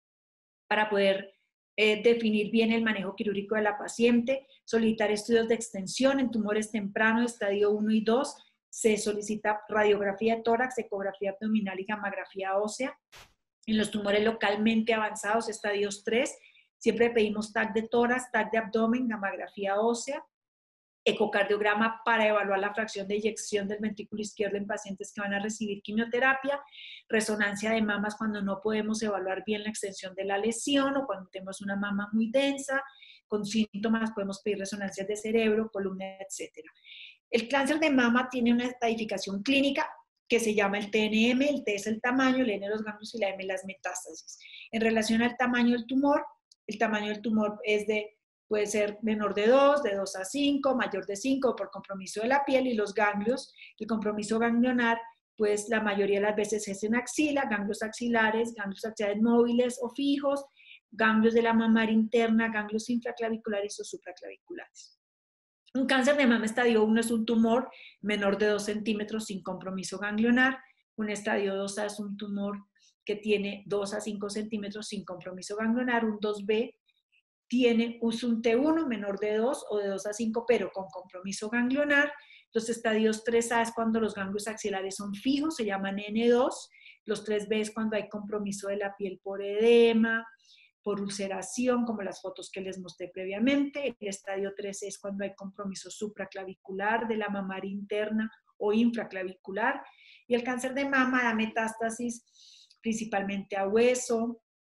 para poder eh, definir bien el manejo quirúrgico de la paciente, solicitar estudios de extensión en tumores tempranos, estadio uno y dos, se solicita radiografía de tórax, ecografía abdominal y gammagrafía ósea. En los tumores localmente avanzados, estadios tres, siempre pedimos T A C de tórax, T A C de abdomen, gammagrafía ósea, ecocardiograma para evaluar la fracción de eyección del ventrículo izquierdo en pacientes que van a recibir quimioterapia, resonancia de mamas cuando no podemos evaluar bien la extensión de la lesión o cuando tenemos una mama muy densa, con síntomas podemos pedir resonancias de cerebro, columna, etcétera. El cáncer de mama tiene una estadificación clínica que se llama el T N M, el T es el tamaño, el N los ganglios y la M las metástasis. En relación al tamaño del tumor, el tamaño del tumor es de puede ser menor de dos, de dos a cinco, mayor de cinco por compromiso de la piel, y los ganglios, el compromiso ganglionar, pues la mayoría de las veces es en axila, ganglios axilares, ganglios axilares móviles o fijos, ganglios de la mamaria interna, ganglios infraclaviculares o supraclaviculares. Un cáncer de mama estadio uno es un tumor menor de dos centímetros sin compromiso ganglionar, un estadio dos A es un tumor que tiene dos a cinco centímetros sin compromiso ganglionar, un dos B tiene un T uno menor de dos o de dos a cinco, pero con compromiso ganglionar. Los estadios tres A es cuando los ganglios axilares son fijos, se llaman N dos. Los tres B es cuando hay compromiso de la piel por edema, por ulceración, como las fotos que les mostré previamente. El estadio tres es cuando hay compromiso supraclavicular de la mamaria interna o infraclavicular. Y el cáncer de mama da metástasis principalmente a hueso,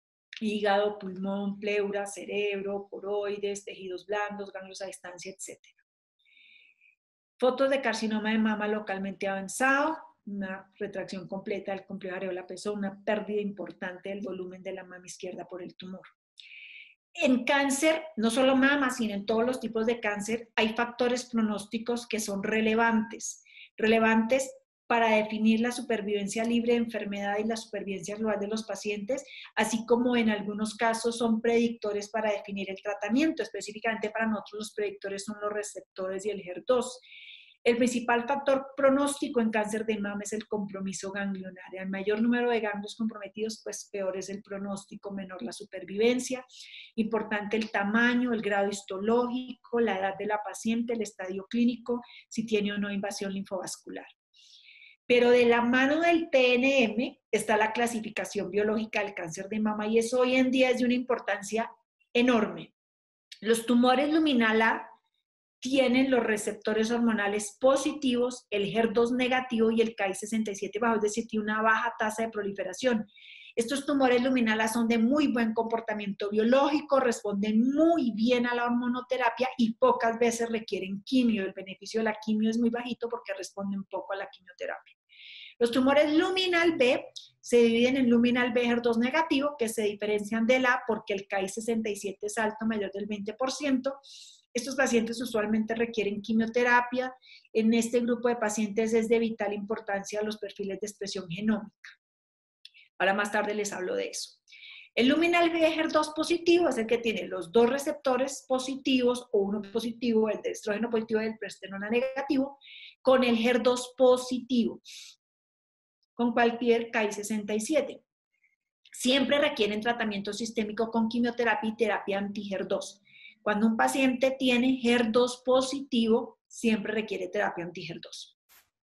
hígado, pulmón, pleura, cerebro, coroides, tejidos blandos, ganglios a distancia, etcétera. Fotos de carcinoma de mama localmente avanzado, una retracción completa del complejo areola pezón, una pérdida importante del volumen de la mama izquierda por el tumor. En cáncer, no solo mama, sino en todos los tipos de cáncer, hay factores pronósticos que son relevantes. Relevantes para definir la supervivencia libre de enfermedad y la supervivencia global de los pacientes, así como en algunos casos son predictores para definir el tratamiento. Específicamente para nosotros los predictores son los receptores y el H E R dos. El principal factor pronóstico en cáncer de mama es el compromiso ganglionar. Al mayor número de ganglios comprometidos, pues peor es el pronóstico, menor la supervivencia. Importante el tamaño, el grado histológico, la edad de la paciente, el estadio clínico, si tiene o no invasión linfovascular. Pero de la mano del T N M está la clasificación biológica del cáncer de mama y eso hoy en día es de una importancia enorme. Los tumores luminal A tienen los receptores hormonales positivos, el H E R dos negativo y el K I sesenta y siete bajo, es decir, tiene una baja tasa de proliferación. Estos tumores luminal A son de muy buen comportamiento biológico, responden muy bien a la hormonoterapia y pocas veces requieren quimio. El beneficio de la quimio es muy bajito porque responden poco a la quimioterapia. Los tumores luminal B se dividen en luminal B H E R dos negativo, que se diferencian del A porque el K I sesenta y siete es alto, mayor del veinte por ciento. Estos pacientes usualmente requieren quimioterapia. En este grupo de pacientes es de vital importancia los perfiles de expresión genómica. Ahora más tarde les hablo de eso. El luminal B H E R dos positivo es el que tiene los dos receptores positivos o uno positivo, el de estrógeno positivo y el progesterona negativo, con el H E R dos positivo, con cualquier K I sesenta y siete. Siempre requieren tratamiento sistémico con quimioterapia y terapia anti-H E R dos. Cuando un paciente tiene H E R dos positivo, siempre requiere terapia anti-H E R dos.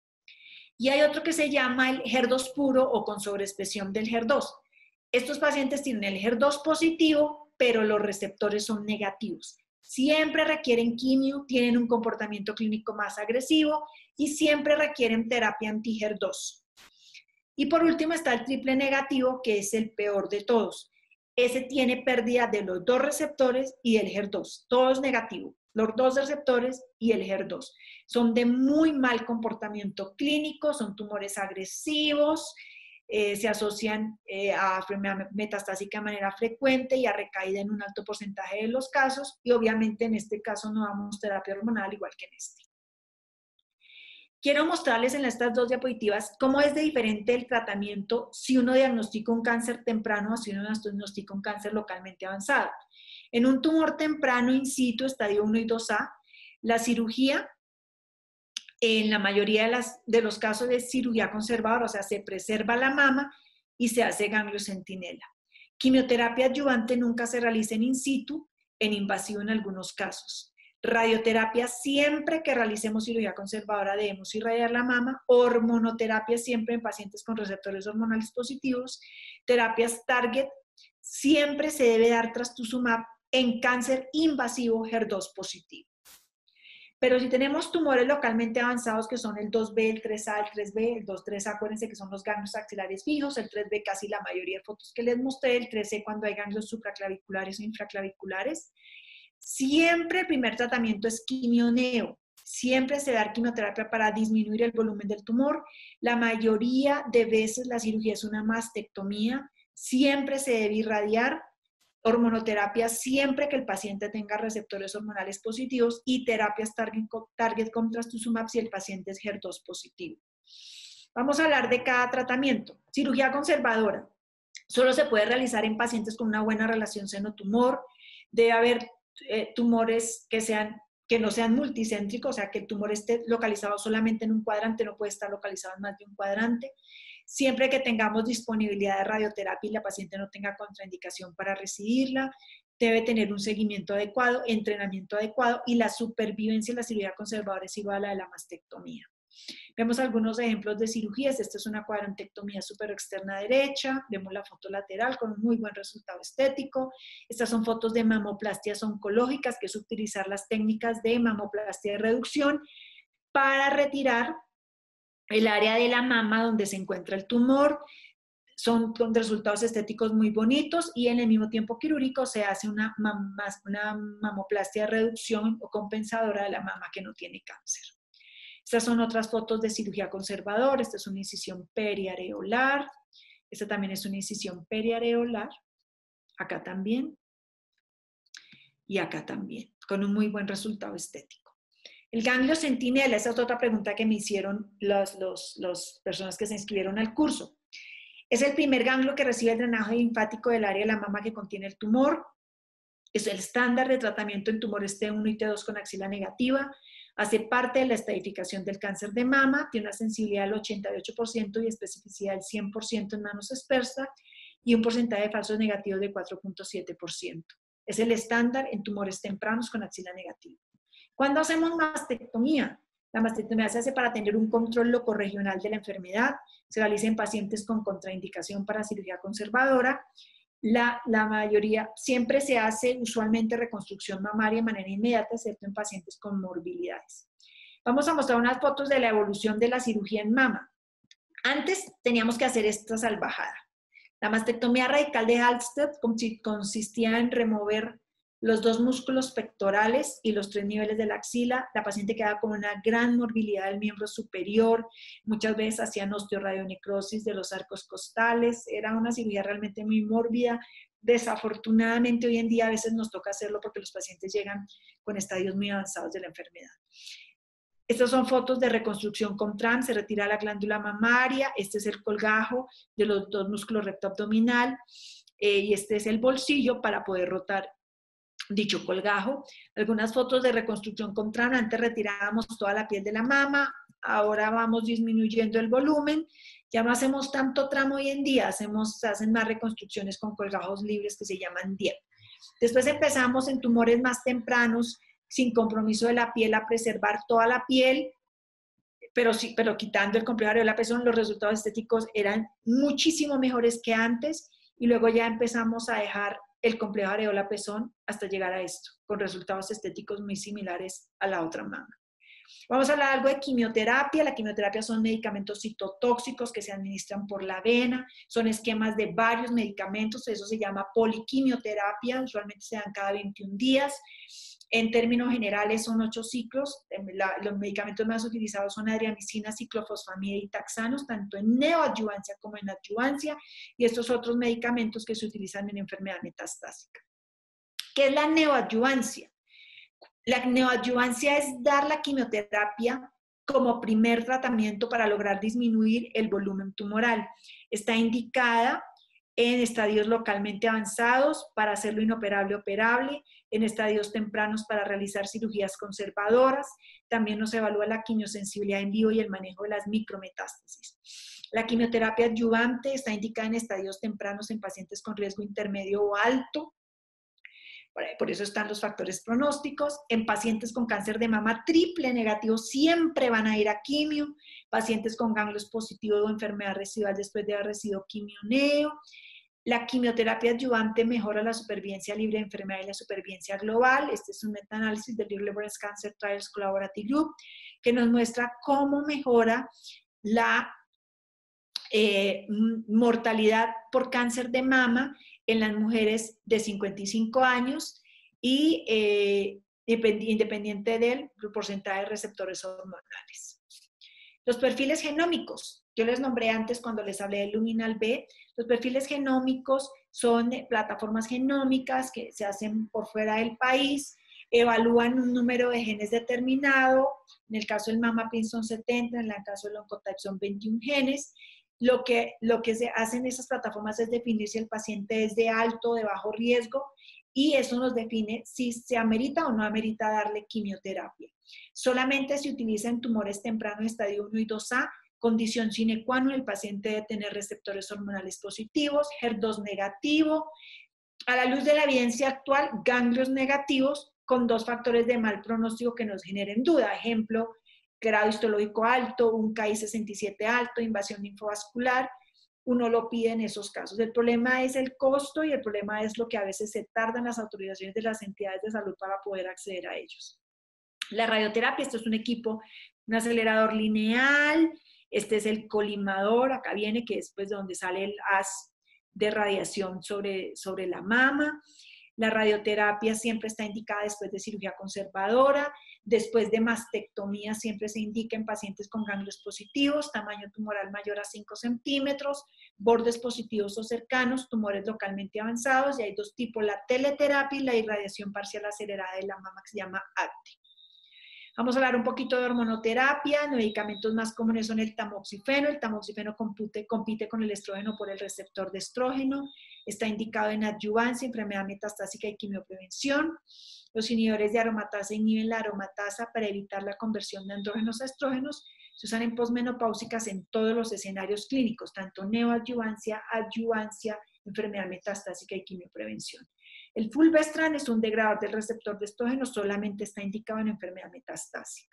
Y hay otro que se llama el H E R dos puro o con sobreexpresión del H E R dos. Estos pacientes tienen el H E R dos positivo, pero los receptores son negativos. siempre requieren quimio, tienen un comportamiento clínico más agresivo y siempre requieren terapia anti-H E R dos. Y por último está el triple negativo, que es el peor de todos. Ese tiene pérdida de los dos receptores y el H E R dos. Todo es negativo. Los dos receptores y el H E R dos. Son de muy mal comportamiento clínico, son tumores agresivos, eh, se asocian eh, a enfermedad metastásica de manera frecuente y a recaída en un alto porcentaje de los casos. Y obviamente en este caso no damos terapia hormonal igual que en este. Quiero mostrarles en estas dos diapositivas cómo es de diferente el tratamiento si uno diagnostica un cáncer temprano o si uno diagnostica un cáncer localmente avanzado. En un tumor temprano in situ, estadio uno y dos A, la cirugía, en la mayoría de, las, de los casos de cirugía conservadora, o sea, se preserva la mama y se hace ganglio centinela. Quimioterapia adyuvante nunca se realiza en in situ, en invasivo en algunos casos. Radioterapia, siempre que realicemos cirugía conservadora debemos irradiar la mama. Hormonoterapia siempre en pacientes con receptores hormonales positivos. Terapias target, siempre se debe dar trastuzumab en cáncer invasivo H E R dos positivo. Pero si tenemos tumores localmente avanzados que son el dos B, el tres A, el tres B, el dos tres A, acuérdense que son los ganglios axilares fijos, el tres B casi la mayoría de fotos que les mostré, el tres C cuando hay ganglios supraclaviculares o infraclaviculares. Siempre el primer tratamiento es quimioneo. Siempre se da quimioterapia para disminuir el volumen del tumor. La mayoría de veces la cirugía es una mastectomía. Siempre se debe irradiar. Hormonoterapia siempre que el paciente tenga receptores hormonales positivos y terapias target, target con trastuzumab si el paciente es H E R dos positivo. Vamos a hablar de cada tratamiento. Cirugía conservadora. Solo se puede realizar en pacientes con una buena relación seno-tumor. Debe haber eh, tumores que, sean, que no sean multicéntricos, o sea, que el tumor esté localizado solamente en un cuadrante, no puede estar localizado en más de un cuadrante. Siempre que tengamos disponibilidad de radioterapia y la paciente no tenga contraindicación para recibirla, debe tener un seguimiento adecuado, entrenamiento adecuado y la supervivencia en la cirugía conservadora es igual a la de la mastectomía. Vemos algunos ejemplos de cirugías. Esta es una cuadrantectomía superexterna derecha. Vemos la foto lateral con un muy buen resultado estético. Estas son fotos de mamoplastias oncológicas, que es utilizar las técnicas de mamoplastia de reducción para retirar el área de la mama donde se encuentra el tumor. Son con resultados estéticos muy bonitos y en el mismo tiempo quirúrgico se hace una, mam una mamoplastia de reducción o compensadora de la mama que no tiene cáncer. Estas son otras fotos de cirugía conservadora. Esta es una incisión periareolar. Esta también es una incisión periareolar. Acá también. Y acá también, con un muy buen resultado estético. El ganglio centinela, esa es otra pregunta que me hicieron las los, los personas que se inscribieron al curso. Es el primer ganglio que recibe el drenaje linfático del área de la mama que contiene el tumor. Es el estándar de tratamiento en tumores T uno y T dos con axila negativa. Hace parte de la estadificación del cáncer de mama. Tiene una sensibilidad del ochenta y ocho por ciento y especificidad del cien por ciento en manos expertas y un porcentaje de falsos negativos de cuatro punto siete por ciento. Es el estándar en tumores tempranos con axila negativa. ¿Cuándo hacemos mastectomía? La mastectomía se hace para tener un control locorregional de la enfermedad. Se realiza en pacientes con contraindicación para cirugía conservadora. La, la mayoría siempre se hace usualmente reconstrucción mamaria de manera inmediata, excepto en pacientes con morbilidades. Vamos a mostrar unas fotos de la evolución de la cirugía en mama. Antes teníamos que hacer esta salvajada. La mastectomía radical de Halsted consistía en remover los dos músculos pectorales y los tres niveles de la axila. La paciente quedaba con una gran morbilidad del miembro superior. Muchas veces hacían osteoradionecrosis de los arcos costales. Era una cirugía realmente muy mórbida. Desafortunadamente hoy en día a veces nos toca hacerlo porque los pacientes llegan con estadios muy avanzados de la enfermedad. Estas son fotos de reconstrucción con Tram, se retira la glándula mamaria, este es el colgajo de los dos músculos rectoabdominal eh, y este es el bolsillo para poder rotar dicho colgajo. Algunas fotos de reconstrucción con Tram, antes retirábamos toda la piel de la mama, ahora vamos disminuyendo el volumen, ya no hacemos tanto tramo hoy en día, hacemos, hacen más reconstrucciones con colgajos libres que se llaman D I E P. Después empezamos en tumores más tempranos, sin compromiso de la piel, a preservar toda la piel, pero, sí, pero quitando el complejo areolar pezón, los resultados estéticos eran muchísimo mejores que antes, y luego ya empezamos a dejar el complejo areola-pezón hasta llegar a esto, con resultados estéticos muy similares a la otra mama. Vamos a hablar algo de quimioterapia. La quimioterapia son medicamentos citotóxicos que se administran por la vena, son esquemas de varios medicamentos, eso se llama poliquimioterapia, usualmente se dan cada veintiún días. En términos generales son ocho ciclos. La, los medicamentos más utilizados son adriamicina, ciclofosfamida y taxanos, tanto en neoadyuvancia como en adyuvancia, y estos otros medicamentos que se utilizan en enfermedad metastásica. ¿Qué es la neoadyuvancia? La neoadyuvancia es dar la quimioterapia como primer tratamiento para lograr disminuir el volumen tumoral. Está indicada en estadios localmente avanzados para hacerlo inoperable operable, en estadios tempranos para realizar cirugías conservadoras. También nos evalúa la quimiosensibilidad en vivo y el manejo de las micrometástasis. La quimioterapia adyuvante está indicada en estadios tempranos en pacientes con riesgo intermedio o alto. Por eso están los factores pronósticos. En pacientes con cáncer de mama triple negativo siempre van a ir a quimio. Pacientes con ganglios positivos o enfermedad residual después de haber recibido quimioneo. La quimioterapia adyuvante mejora la supervivencia libre de enfermedad y la supervivencia global. Este es un metaanálisis del Early Breast Cancer Trials Collaborative Group que nos muestra cómo mejora la eh, mortalidad por cáncer de mama en las mujeres de cincuenta y cinco años y eh, independiente del porcentaje de receptores hormonales. Los perfiles genómicos. Yo les nombré antes cuando les hablé del Luminal B. Los perfiles genómicos son plataformas genómicas que se hacen por fuera del país, evalúan un número de genes determinado. En el caso del MamaPrint son setenta, en el caso del Oncotype son veintiún genes. Lo que, lo que se hacen esas plataformas es definir si el paciente es de alto o de bajo riesgo y eso nos define si se amerita o no amerita darle quimioterapia. Solamente se utiliza en tumores tempranos estadio uno y dos A, condición sine qua non, el paciente debe tener receptores hormonales positivos, H E R dos negativo, a la luz de la evidencia actual, ganglios negativos con dos factores de mal pronóstico que nos generen duda. Ejemplo, grado histológico alto, un K I sesenta y siete alto, invasión linfovascular, uno lo pide en esos casos. El problema es el costo y el problema es lo que a veces se tardan las autorizaciones de las entidades de salud para poder acceder a ellos. La radioterapia, esto es un equipo, un acelerador lineal, este es el colimador, acá viene que es pues de donde sale el haz de radiación sobre, sobre la mama. La radioterapia siempre está indicada después de cirugía conservadora, después de mastectomía siempre se indica en pacientes con ganglios positivos, tamaño tumoral mayor a cinco centímetros, bordes positivos o cercanos, tumores localmente avanzados, y hay dos tipos, la teleterapia y la irradiación parcial acelerada de la mama que se llama A T I. Vamos a hablar un poquito de hormonoterapia. Los medicamentos más comunes son el tamoxifeno. El tamoxifeno compite, compite con el estrógeno por el receptor de estrógeno. Está indicado en adyuvancia, enfermedad metastásica y quimioprevención. Los inhibidores de aromatasa inhiben la aromatasa para evitar la conversión de andrógenos a estrógenos. Se usan en posmenopáusicas en todos los escenarios clínicos, tanto neoadyuvancia, adyuvancia, enfermedad metastásica y quimioprevención. El fulvestrant es un degradador del receptor de estrógeno, solamente está indicado en enfermedad metastásica.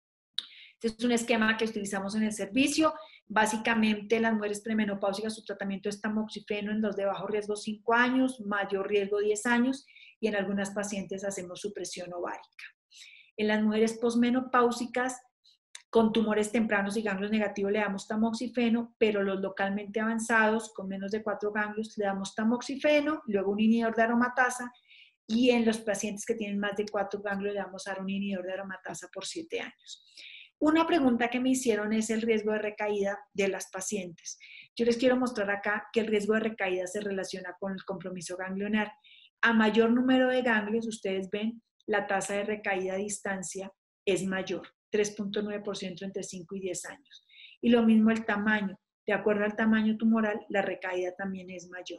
Este es un esquema que utilizamos en el servicio. Básicamente, las mujeres premenopáusicas, su tratamiento es tamoxifeno en los de bajo riesgo cinco años, mayor riesgo diez años, y en algunas pacientes hacemos supresión ovárica. En las mujeres posmenopáusicas, con tumores tempranos y ganglios negativos le damos tamoxifeno, pero los localmente avanzados, con menos de cuatro ganglios, le damos tamoxifeno, luego un inhibidor de aromatasa, y en los pacientes que tienen más de cuatro ganglios le damos a un inhibidor de aromatasa por siete años. Una pregunta que me hicieron es el riesgo de recaída de las pacientes. Yo les quiero mostrar acá que el riesgo de recaída se relaciona con el compromiso ganglionar. A mayor número de ganglios, ustedes ven, la tasa de recaída a distancia es mayor, tres punto nueve por ciento entre cinco y diez años. Y lo mismo el tamaño. De acuerdo al tamaño tumoral, la recaída también es mayor.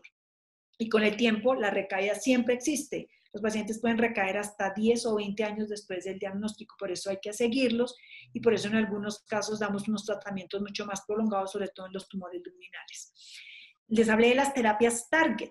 Y con el tiempo, la recaída siempre existe. Los pacientes pueden recaer hasta diez o veinte años después del diagnóstico, por eso hay que seguirlos y por eso en algunos casos damos unos tratamientos mucho más prolongados, sobre todo en los tumores luminales. Les hablé de las terapias target.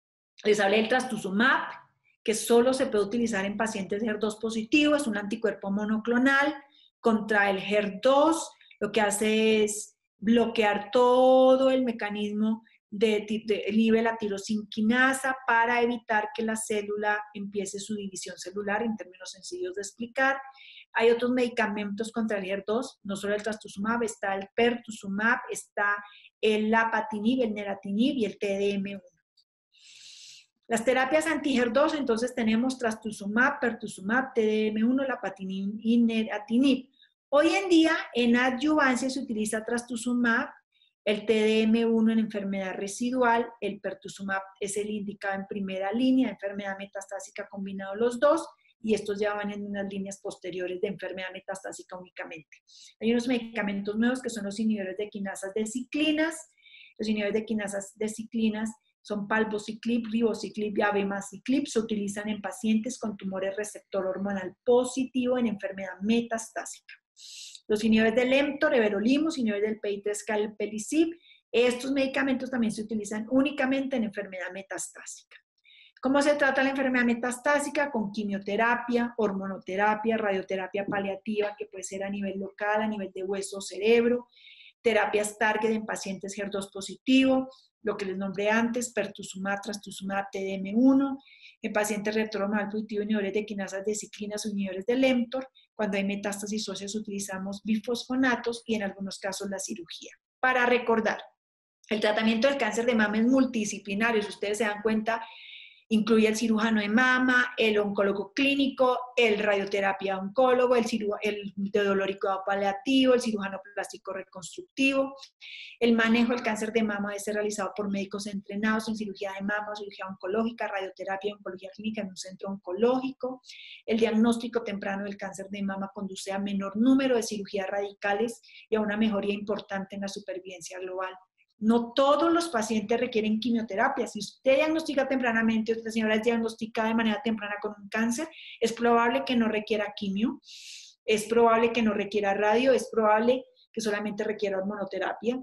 Les hablé del trastuzumab, que solo se puede utilizar en pacientes de H E R dos positivo, es un anticuerpo monoclonal contra el H E R dos, lo que hace es bloquear todo el mecanismo de, de inhibe la tirosinquinasa para evitar que la célula empiece su división celular, en términos sencillos de explicar. Hay otros medicamentos contra el H E R dos, no solo el trastuzumab, está el pertuzumab, está el lapatinib, el neratinib y el T D M uno. Las terapias anti-H E R dos, entonces tenemos trastuzumab, pertuzumab, T D M uno, lapatinib y neratinib. Hoy en día, en adyuvancia se utiliza trastuzumab, el T D M uno en enfermedad residual, el pertuzumab es el indicado en primera línea, enfermedad metastásica combinado los dos, y estos ya van en unas líneas posteriores de enfermedad metastásica únicamente. Hay unos medicamentos nuevos que son los inhibidores de quinasas de ciclinas. Los inhibidores de quinasas de ciclinas son palbociclib, ribociclib y abemaciclib. Se utilizan en pacientes con tumores receptor hormonal positivo en enfermedad metastásica. Los inhibidores del mTOR, everolimus, inhibidores del P I tres, calpelicib. Estos medicamentos también se utilizan únicamente en enfermedad metastásica. ¿Cómo se trata la enfermedad metastásica? Con quimioterapia, hormonoterapia, radioterapia paliativa, que puede ser a nivel local, a nivel de hueso o cerebro, terapias target en pacientes H E R dos positivo, lo que les nombré antes, pertuzumab, trastuzumab, T D M uno, en pacientes retrohormonal positivo, inhibidores de quinasas de ciclinas o inhibidores del mTOR. Cuando hay metástasis óseas utilizamos bifosfonatos y en algunos casos la cirugía. Para recordar, el tratamiento del cáncer de mama es multidisciplinario. Si ustedes se dan cuenta, incluye el cirujano de mama, el oncólogo clínico, el radioterapia oncólogo, el, el teodolórico paliativo, el cirujano plástico reconstructivo. El manejo del cáncer de mama debe ser realizado por médicos entrenados en cirugía de mama, cirugía oncológica, radioterapia y oncología clínica en un centro oncológico. El diagnóstico temprano del cáncer de mama conduce a menor número de cirugías radicales y a una mejoría importante en la supervivencia global. No todos los pacientes requieren quimioterapia. Si usted diagnostica tempranamente, esta señora es diagnosticada de manera temprana con un cáncer, es probable que no requiera quimio, es probable que no requiera radio, es probable que solamente requiera hormonoterapia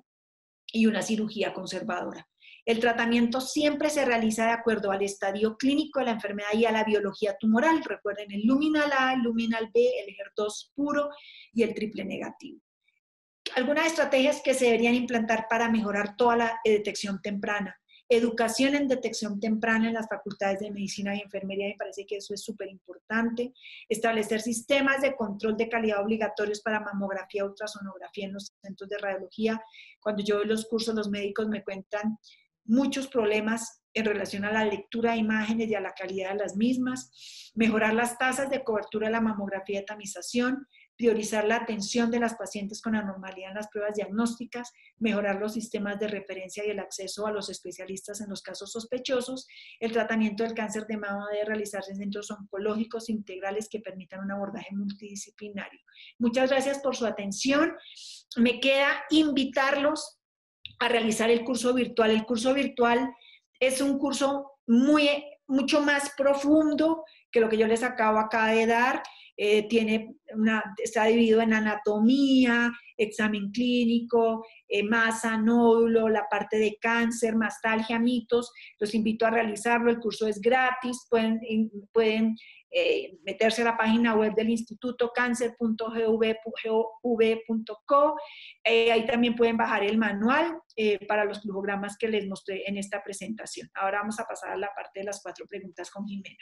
y una cirugía conservadora. El tratamiento siempre se realiza de acuerdo al estadio clínico de la enfermedad y a la biología tumoral. Recuerden el luminal A, el luminal B, el H E R dos puro y el triple negativo. Algunas estrategias que se deberían implantar para mejorar toda la detección temprana. Educación en detección temprana en las facultades de medicina y enfermería, me parece que eso es súper importante. Establecer sistemas de control de calidad obligatorios para mamografía, ultrasonografía en los centros de radiología. Cuando yo doy los cursos, los médicos me cuentan muchos problemas en relación a la lectura de imágenes y a la calidad de las mismas. Mejorar las tasas de cobertura de la mamografía de tamización. Priorizar la atención de las pacientes con anormalidad en las pruebas diagnósticas, mejorar los sistemas de referencia y el acceso a los especialistas en los casos sospechosos. El tratamiento del cáncer de mama debe realizarse en centros oncológicos integrales que permitan un abordaje multidisciplinario. Muchas gracias por su atención. Me queda invitarlos a realizar el curso virtual. El curso virtual es un curso muy, mucho más profundo que lo que yo les acabo acá de dar. Eh, tiene una, está dividido en anatomía, examen clínico, eh, masa, nódulo, la parte de cáncer, mastalgia, mitos. Los invito a realizarlo, el curso es gratis, pueden, pueden eh, meterse a la página web del instituto cancer punto gov punto co. Eh, ahí también pueden bajar el manual eh, para los flujogramas que les mostré en esta presentación. Ahora vamos a pasar a la parte de las cuatro preguntas con Jimena.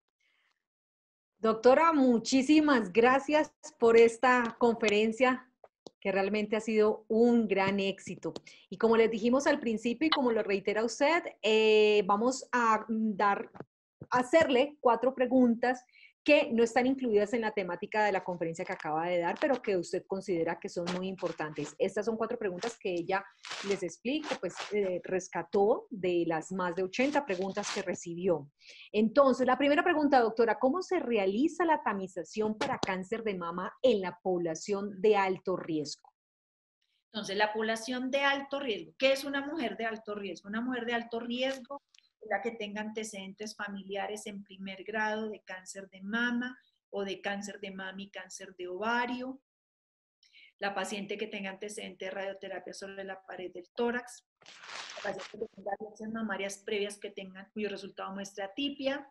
Doctora, muchísimas gracias por esta conferencia que realmente ha sido un gran éxito. Y como les dijimos al principio y como lo reitera usted, eh, vamos a dar, a hacerle cuatro preguntas que no están incluidas en la temática de la conferencia que acaba de dar, pero que usted considera que son muy importantes. Estas son cuatro preguntas que ella les explica, pues eh, rescató de las más de ochenta preguntas que recibió. Entonces, la primera pregunta, doctora, ¿cómo se realiza la tamización para cáncer de mama en la población de alto riesgo? Entonces, la población de alto riesgo. ¿Qué es una mujer de alto riesgo? Una mujer de alto riesgo la que tenga antecedentes familiares en primer grado de cáncer de mama o de cáncer de mama y cáncer de ovario, la paciente que tenga antecedentes de radioterapia sobre la pared del tórax, la paciente que tenga biopsias mamarias previas que tengan, cuyo resultado muestra atipia,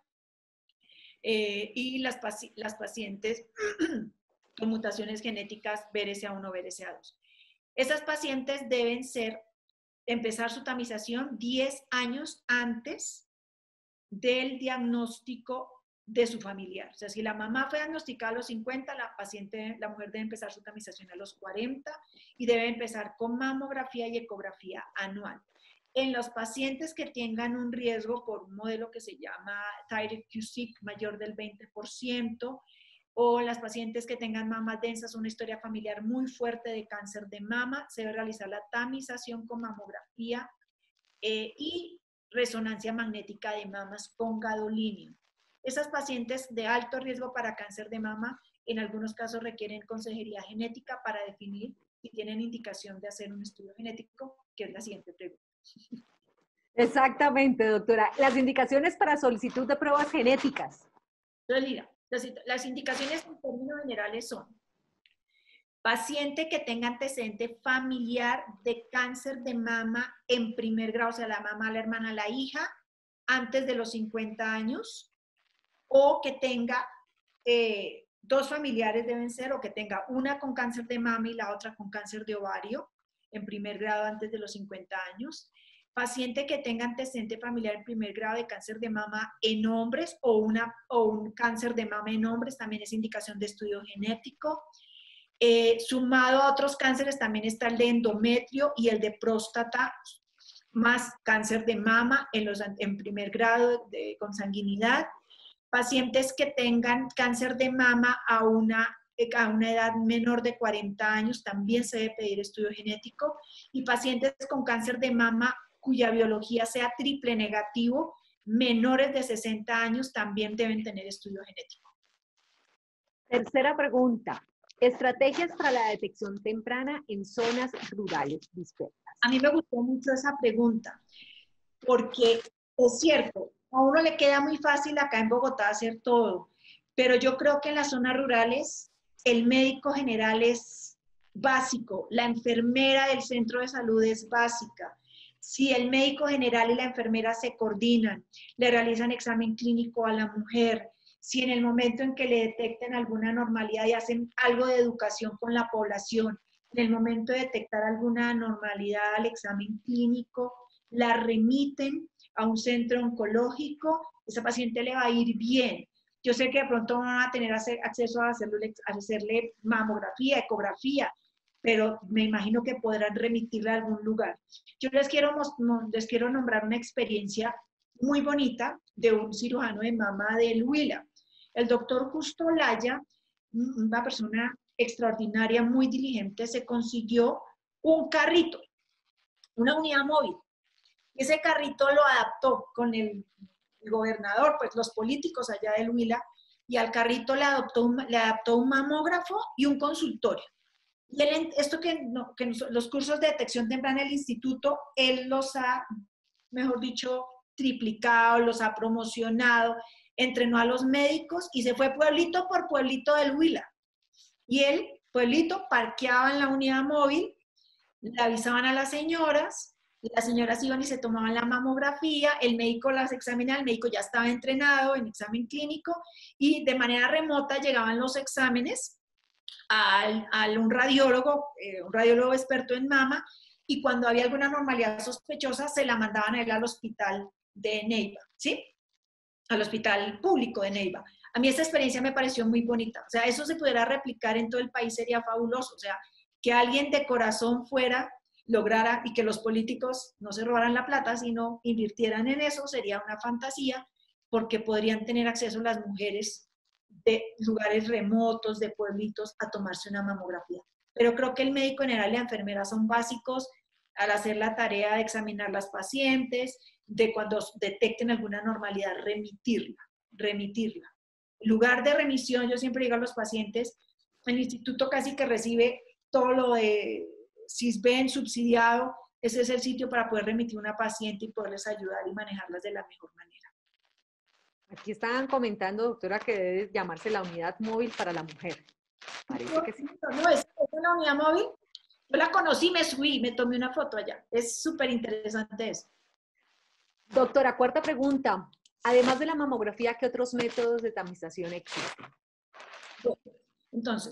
eh, y las, paci las pacientes con mutaciones genéticas B R C A uno, B R C A dos. Esas pacientes deben ser empezar su tamización diez años antes del diagnóstico de su familiar. O sea, si la mamá fue diagnosticada a los cincuenta, la paciente, la mujer debe empezar su tamización a los cuarenta y debe empezar con mamografía y ecografía anual. En los pacientes que tengan un riesgo por un modelo que se llama Thyroid-Q-Sick mayor del veinte por ciento, o las pacientes que tengan mamas densas, una historia familiar muy fuerte de cáncer de mama, se debe realizar la tamización con mamografía eh, y resonancia magnética de mamas con gadolinium. Esas pacientes de alto riesgo para cáncer de mama, en algunos casos requieren consejería genética para definir si tienen indicación de hacer un estudio genético, que es la siguiente pregunta. Exactamente, doctora. Las indicaciones para solicitud de pruebas genéticas. Entonces, mira, las, las indicaciones en términos generales son paciente que tenga antecedente familiar de cáncer de mama en primer grado, o sea, la mamá, la hermana, la hija, antes de los cincuenta años, o que tenga eh, dos familiares deben ser, o que tenga una con cáncer de mama y la otra con cáncer de ovario, en primer grado antes de los cincuenta años. Paciente que tenga antecedente familiar en primer grado de cáncer de mama en hombres o, una, o un cáncer de mama en hombres, también es indicación de estudio genético. Eh, sumado a otros cánceres también está el de endometrio y el de próstata, más cáncer de mama en, los, en primer grado de consanguinidad. Pacientes que tengan cáncer de mama a una, a una edad menor de cuarenta años, también se debe pedir estudio genético. Y pacientes con cáncer de mama cuya biología sea triple negativo, menores de sesenta años, también deben tener estudio genético. Tercera pregunta. Estrategias para la detección temprana en zonas rurales dispersas. A mí me gustó mucho esa pregunta, porque es cierto, a uno le queda muy fácil acá en Bogotá hacer todo, pero yo creo que en las zonas rurales el médico general es básico, la enfermera del centro de salud es básica. Si el médico general y la enfermera se coordinan, le realizan examen clínico a la mujer, si en el momento en que le detecten alguna anormalidad y hacen algo de educación con la población, en el momento de detectar alguna anormalidad al examen clínico, la remiten a un centro oncológico, esa paciente le va a ir bien. Yo sé que de pronto van a tener acceso a hacerle, a hacerle mamografía, ecografía, pero me imagino que podrán remitirla a algún lugar. Yo les quiero, les quiero nombrar una experiencia muy bonita de un cirujano de mama del Huila. El doctor Justo Laya, una persona extraordinaria, muy diligente, se consiguió un carrito, una unidad móvil. Ese carrito lo adaptó con el, el gobernador, pues los políticos allá del Huila, y al carrito le, adoptó un, le adaptó un mamógrafo y un consultorio. Y él, esto que, no, que los cursos de detección temprana del instituto, él los ha, mejor dicho, triplicado, los ha promocionado, entrenó a los médicos y se fue pueblito por pueblito del Huila. Y él, pueblito, parqueaba en la unidad móvil, le avisaban a las señoras, las señoras iban y se tomaban la mamografía, el médico las examinaba, el médico ya estaba entrenado en examen clínico y de manera remota llegaban los exámenes al, al un radiólogo, eh, un radiólogo experto en mama, y cuando había alguna anormalidad sospechosa se la mandaban a él al hospital de Neiva, ¿sí? Al hospital público de Neiva. A mí esta experiencia me pareció muy bonita. O sea, eso se pudiera replicar en todo el país sería fabuloso. O sea, que alguien de corazón fuera, lograra, y que los políticos no se robaran la plata, sino invirtieran en eso, sería una fantasía, porque podrían tener acceso las mujeres de lugares remotos, de pueblitos, a tomarse una mamografía. Pero creo que el médico general y la enfermera son básicos al hacer la tarea de examinar las pacientes, de cuando detecten alguna anormalidad, remitirla, remitirla. En lugar de remisión, yo siempre digo a los pacientes, el instituto casi que recibe todo lo de Sisbén subsidiado, ese es el sitio para poder remitir a una paciente y poderles ayudar y manejarlas de la mejor manera. Aquí estaban comentando, doctora, que debe llamarse la unidad móvil para la mujer. Parece que sí. No, es, es una unidad móvil. Yo la conocí, me subí, me tomé una foto allá. Es súper interesante eso. Doctora, cuarta pregunta. Además de la mamografía, ¿qué otros métodos de tamización existen? Bueno, entonces,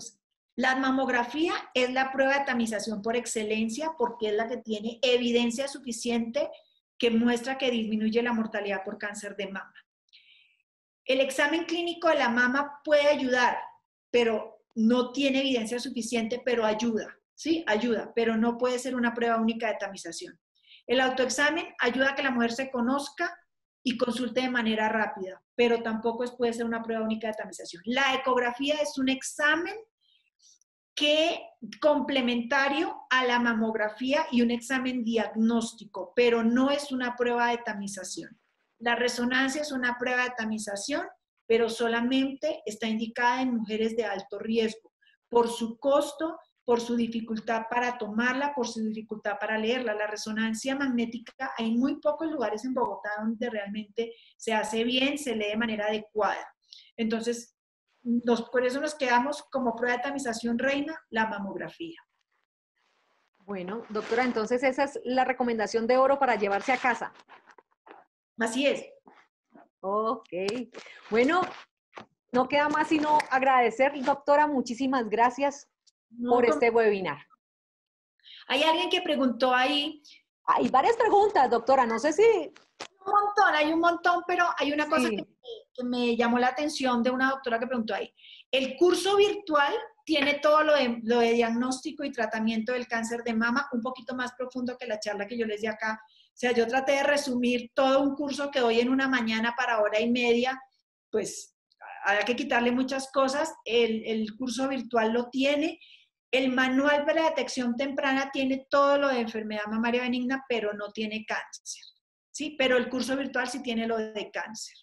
La mamografía es la prueba de tamización por excelencia porque es la que tiene evidencia suficiente que muestra que disminuye la mortalidad por cáncer de mama. El examen clínico de la mama puede ayudar, pero no tiene evidencia suficiente, pero ayuda, ¿sí? Ayuda, pero no puede ser una prueba única de tamización. El autoexamen ayuda a que la mujer se conozca y consulte de manera rápida, pero tampoco es, puede ser una prueba única de tamización. La ecografía es un examen que complementario a la mamografía y un examen diagnóstico, pero no es una prueba de tamización. La resonancia es una prueba de tamización, pero solamente está indicada en mujeres de alto riesgo, por su costo, por su dificultad para tomarla, por su dificultad para leerla. La resonancia magnética, hay muy pocos lugares en Bogotá donde realmente se hace bien, se lee de manera adecuada. Entonces, Nos, por eso nos quedamos como prueba de tamización reina, la mamografía. Bueno, doctora, entonces esa es la recomendación de oro para llevarse a casa. Así es. Ok. Bueno, no queda más sino agradecer, doctora, muchísimas gracias No, por con... este webinar. Hay alguien que preguntó ahí. Hay varias preguntas, doctora, no sé si... Un montón, hay un montón, pero hay una sí. cosa que, que me llamó la atención de una doctora que preguntó ahí. El curso virtual tiene todo lo de, lo de diagnóstico y tratamiento del cáncer de mama, un poquito más profundo que la charla que yo les di acá. O sea, yo traté de resumir todo un curso que doy en una mañana para hora y media, pues hay que quitarle muchas cosas. El, el curso virtual lo tiene. El manual para la detección temprana tiene todo lo de enfermedad mamaria benigna, pero no tiene cáncer. Sí, pero el curso virtual sí tiene lo de cáncer.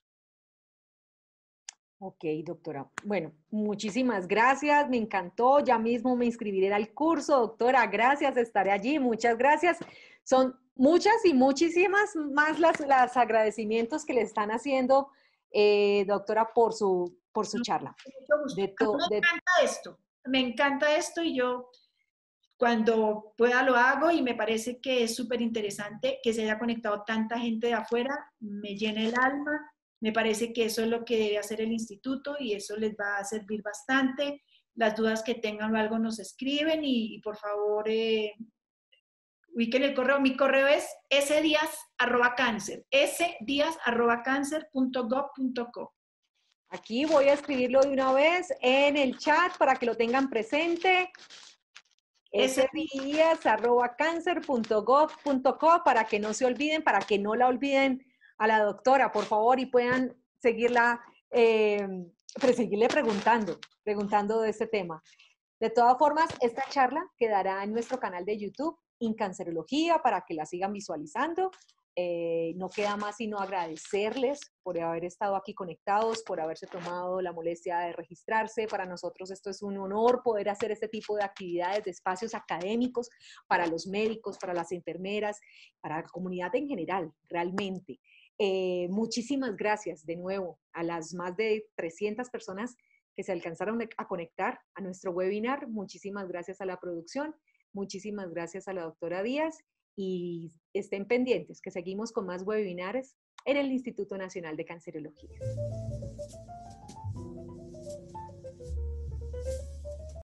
Ok, doctora. Bueno, muchísimas gracias, me encantó. Ya mismo me inscribiré al curso, doctora. Gracias, estaré allí. Muchas gracias. Son muchas y muchísimas más las, las agradecimientos que le están haciendo, eh, doctora, por su, por su charla. Mucho gusto. De to, me de... encanta esto, me encanta esto y yo cuando pueda lo hago y me parece que es súper interesante que se haya conectado tanta gente de afuera, me llena el alma, me parece que eso es lo que debe hacer el instituto y eso les va a servir bastante. Las dudas que tengan o algo nos escriben y, y por favor eh, ubiquen el correo. Mi correo es sdias arroba cáncer, sdias arroba cáncer punto gob punto co. Aquí voy a escribirlo de una vez en el chat para que lo tengan presente. sdias arroba cáncer punto gob punto co para que no se olviden, para que no la olviden a la doctora, por favor, y puedan seguirla, eh, seguirle preguntando, preguntando de este tema. De todas formas, esta charla quedará en nuestro canal de YouTube, Incancerología, para que la sigan visualizando. Eh, no queda más sino agradecerles por haber estado aquí conectados, por haberse tomado la molestia de registrarse. Para nosotros esto es un honor poder hacer este tipo de actividades, de espacios académicos para los médicos, para las enfermeras, para la comunidad en general, realmente. Eh, muchísimas gracias de nuevo a las más de trescientas personas que se alcanzaron a conectar a nuestro webinar. Muchísimas gracias a la producción, muchísimas gracias a la doctora Díaz y estén pendientes que seguimos con más webinares en el Instituto Nacional de Cancerología.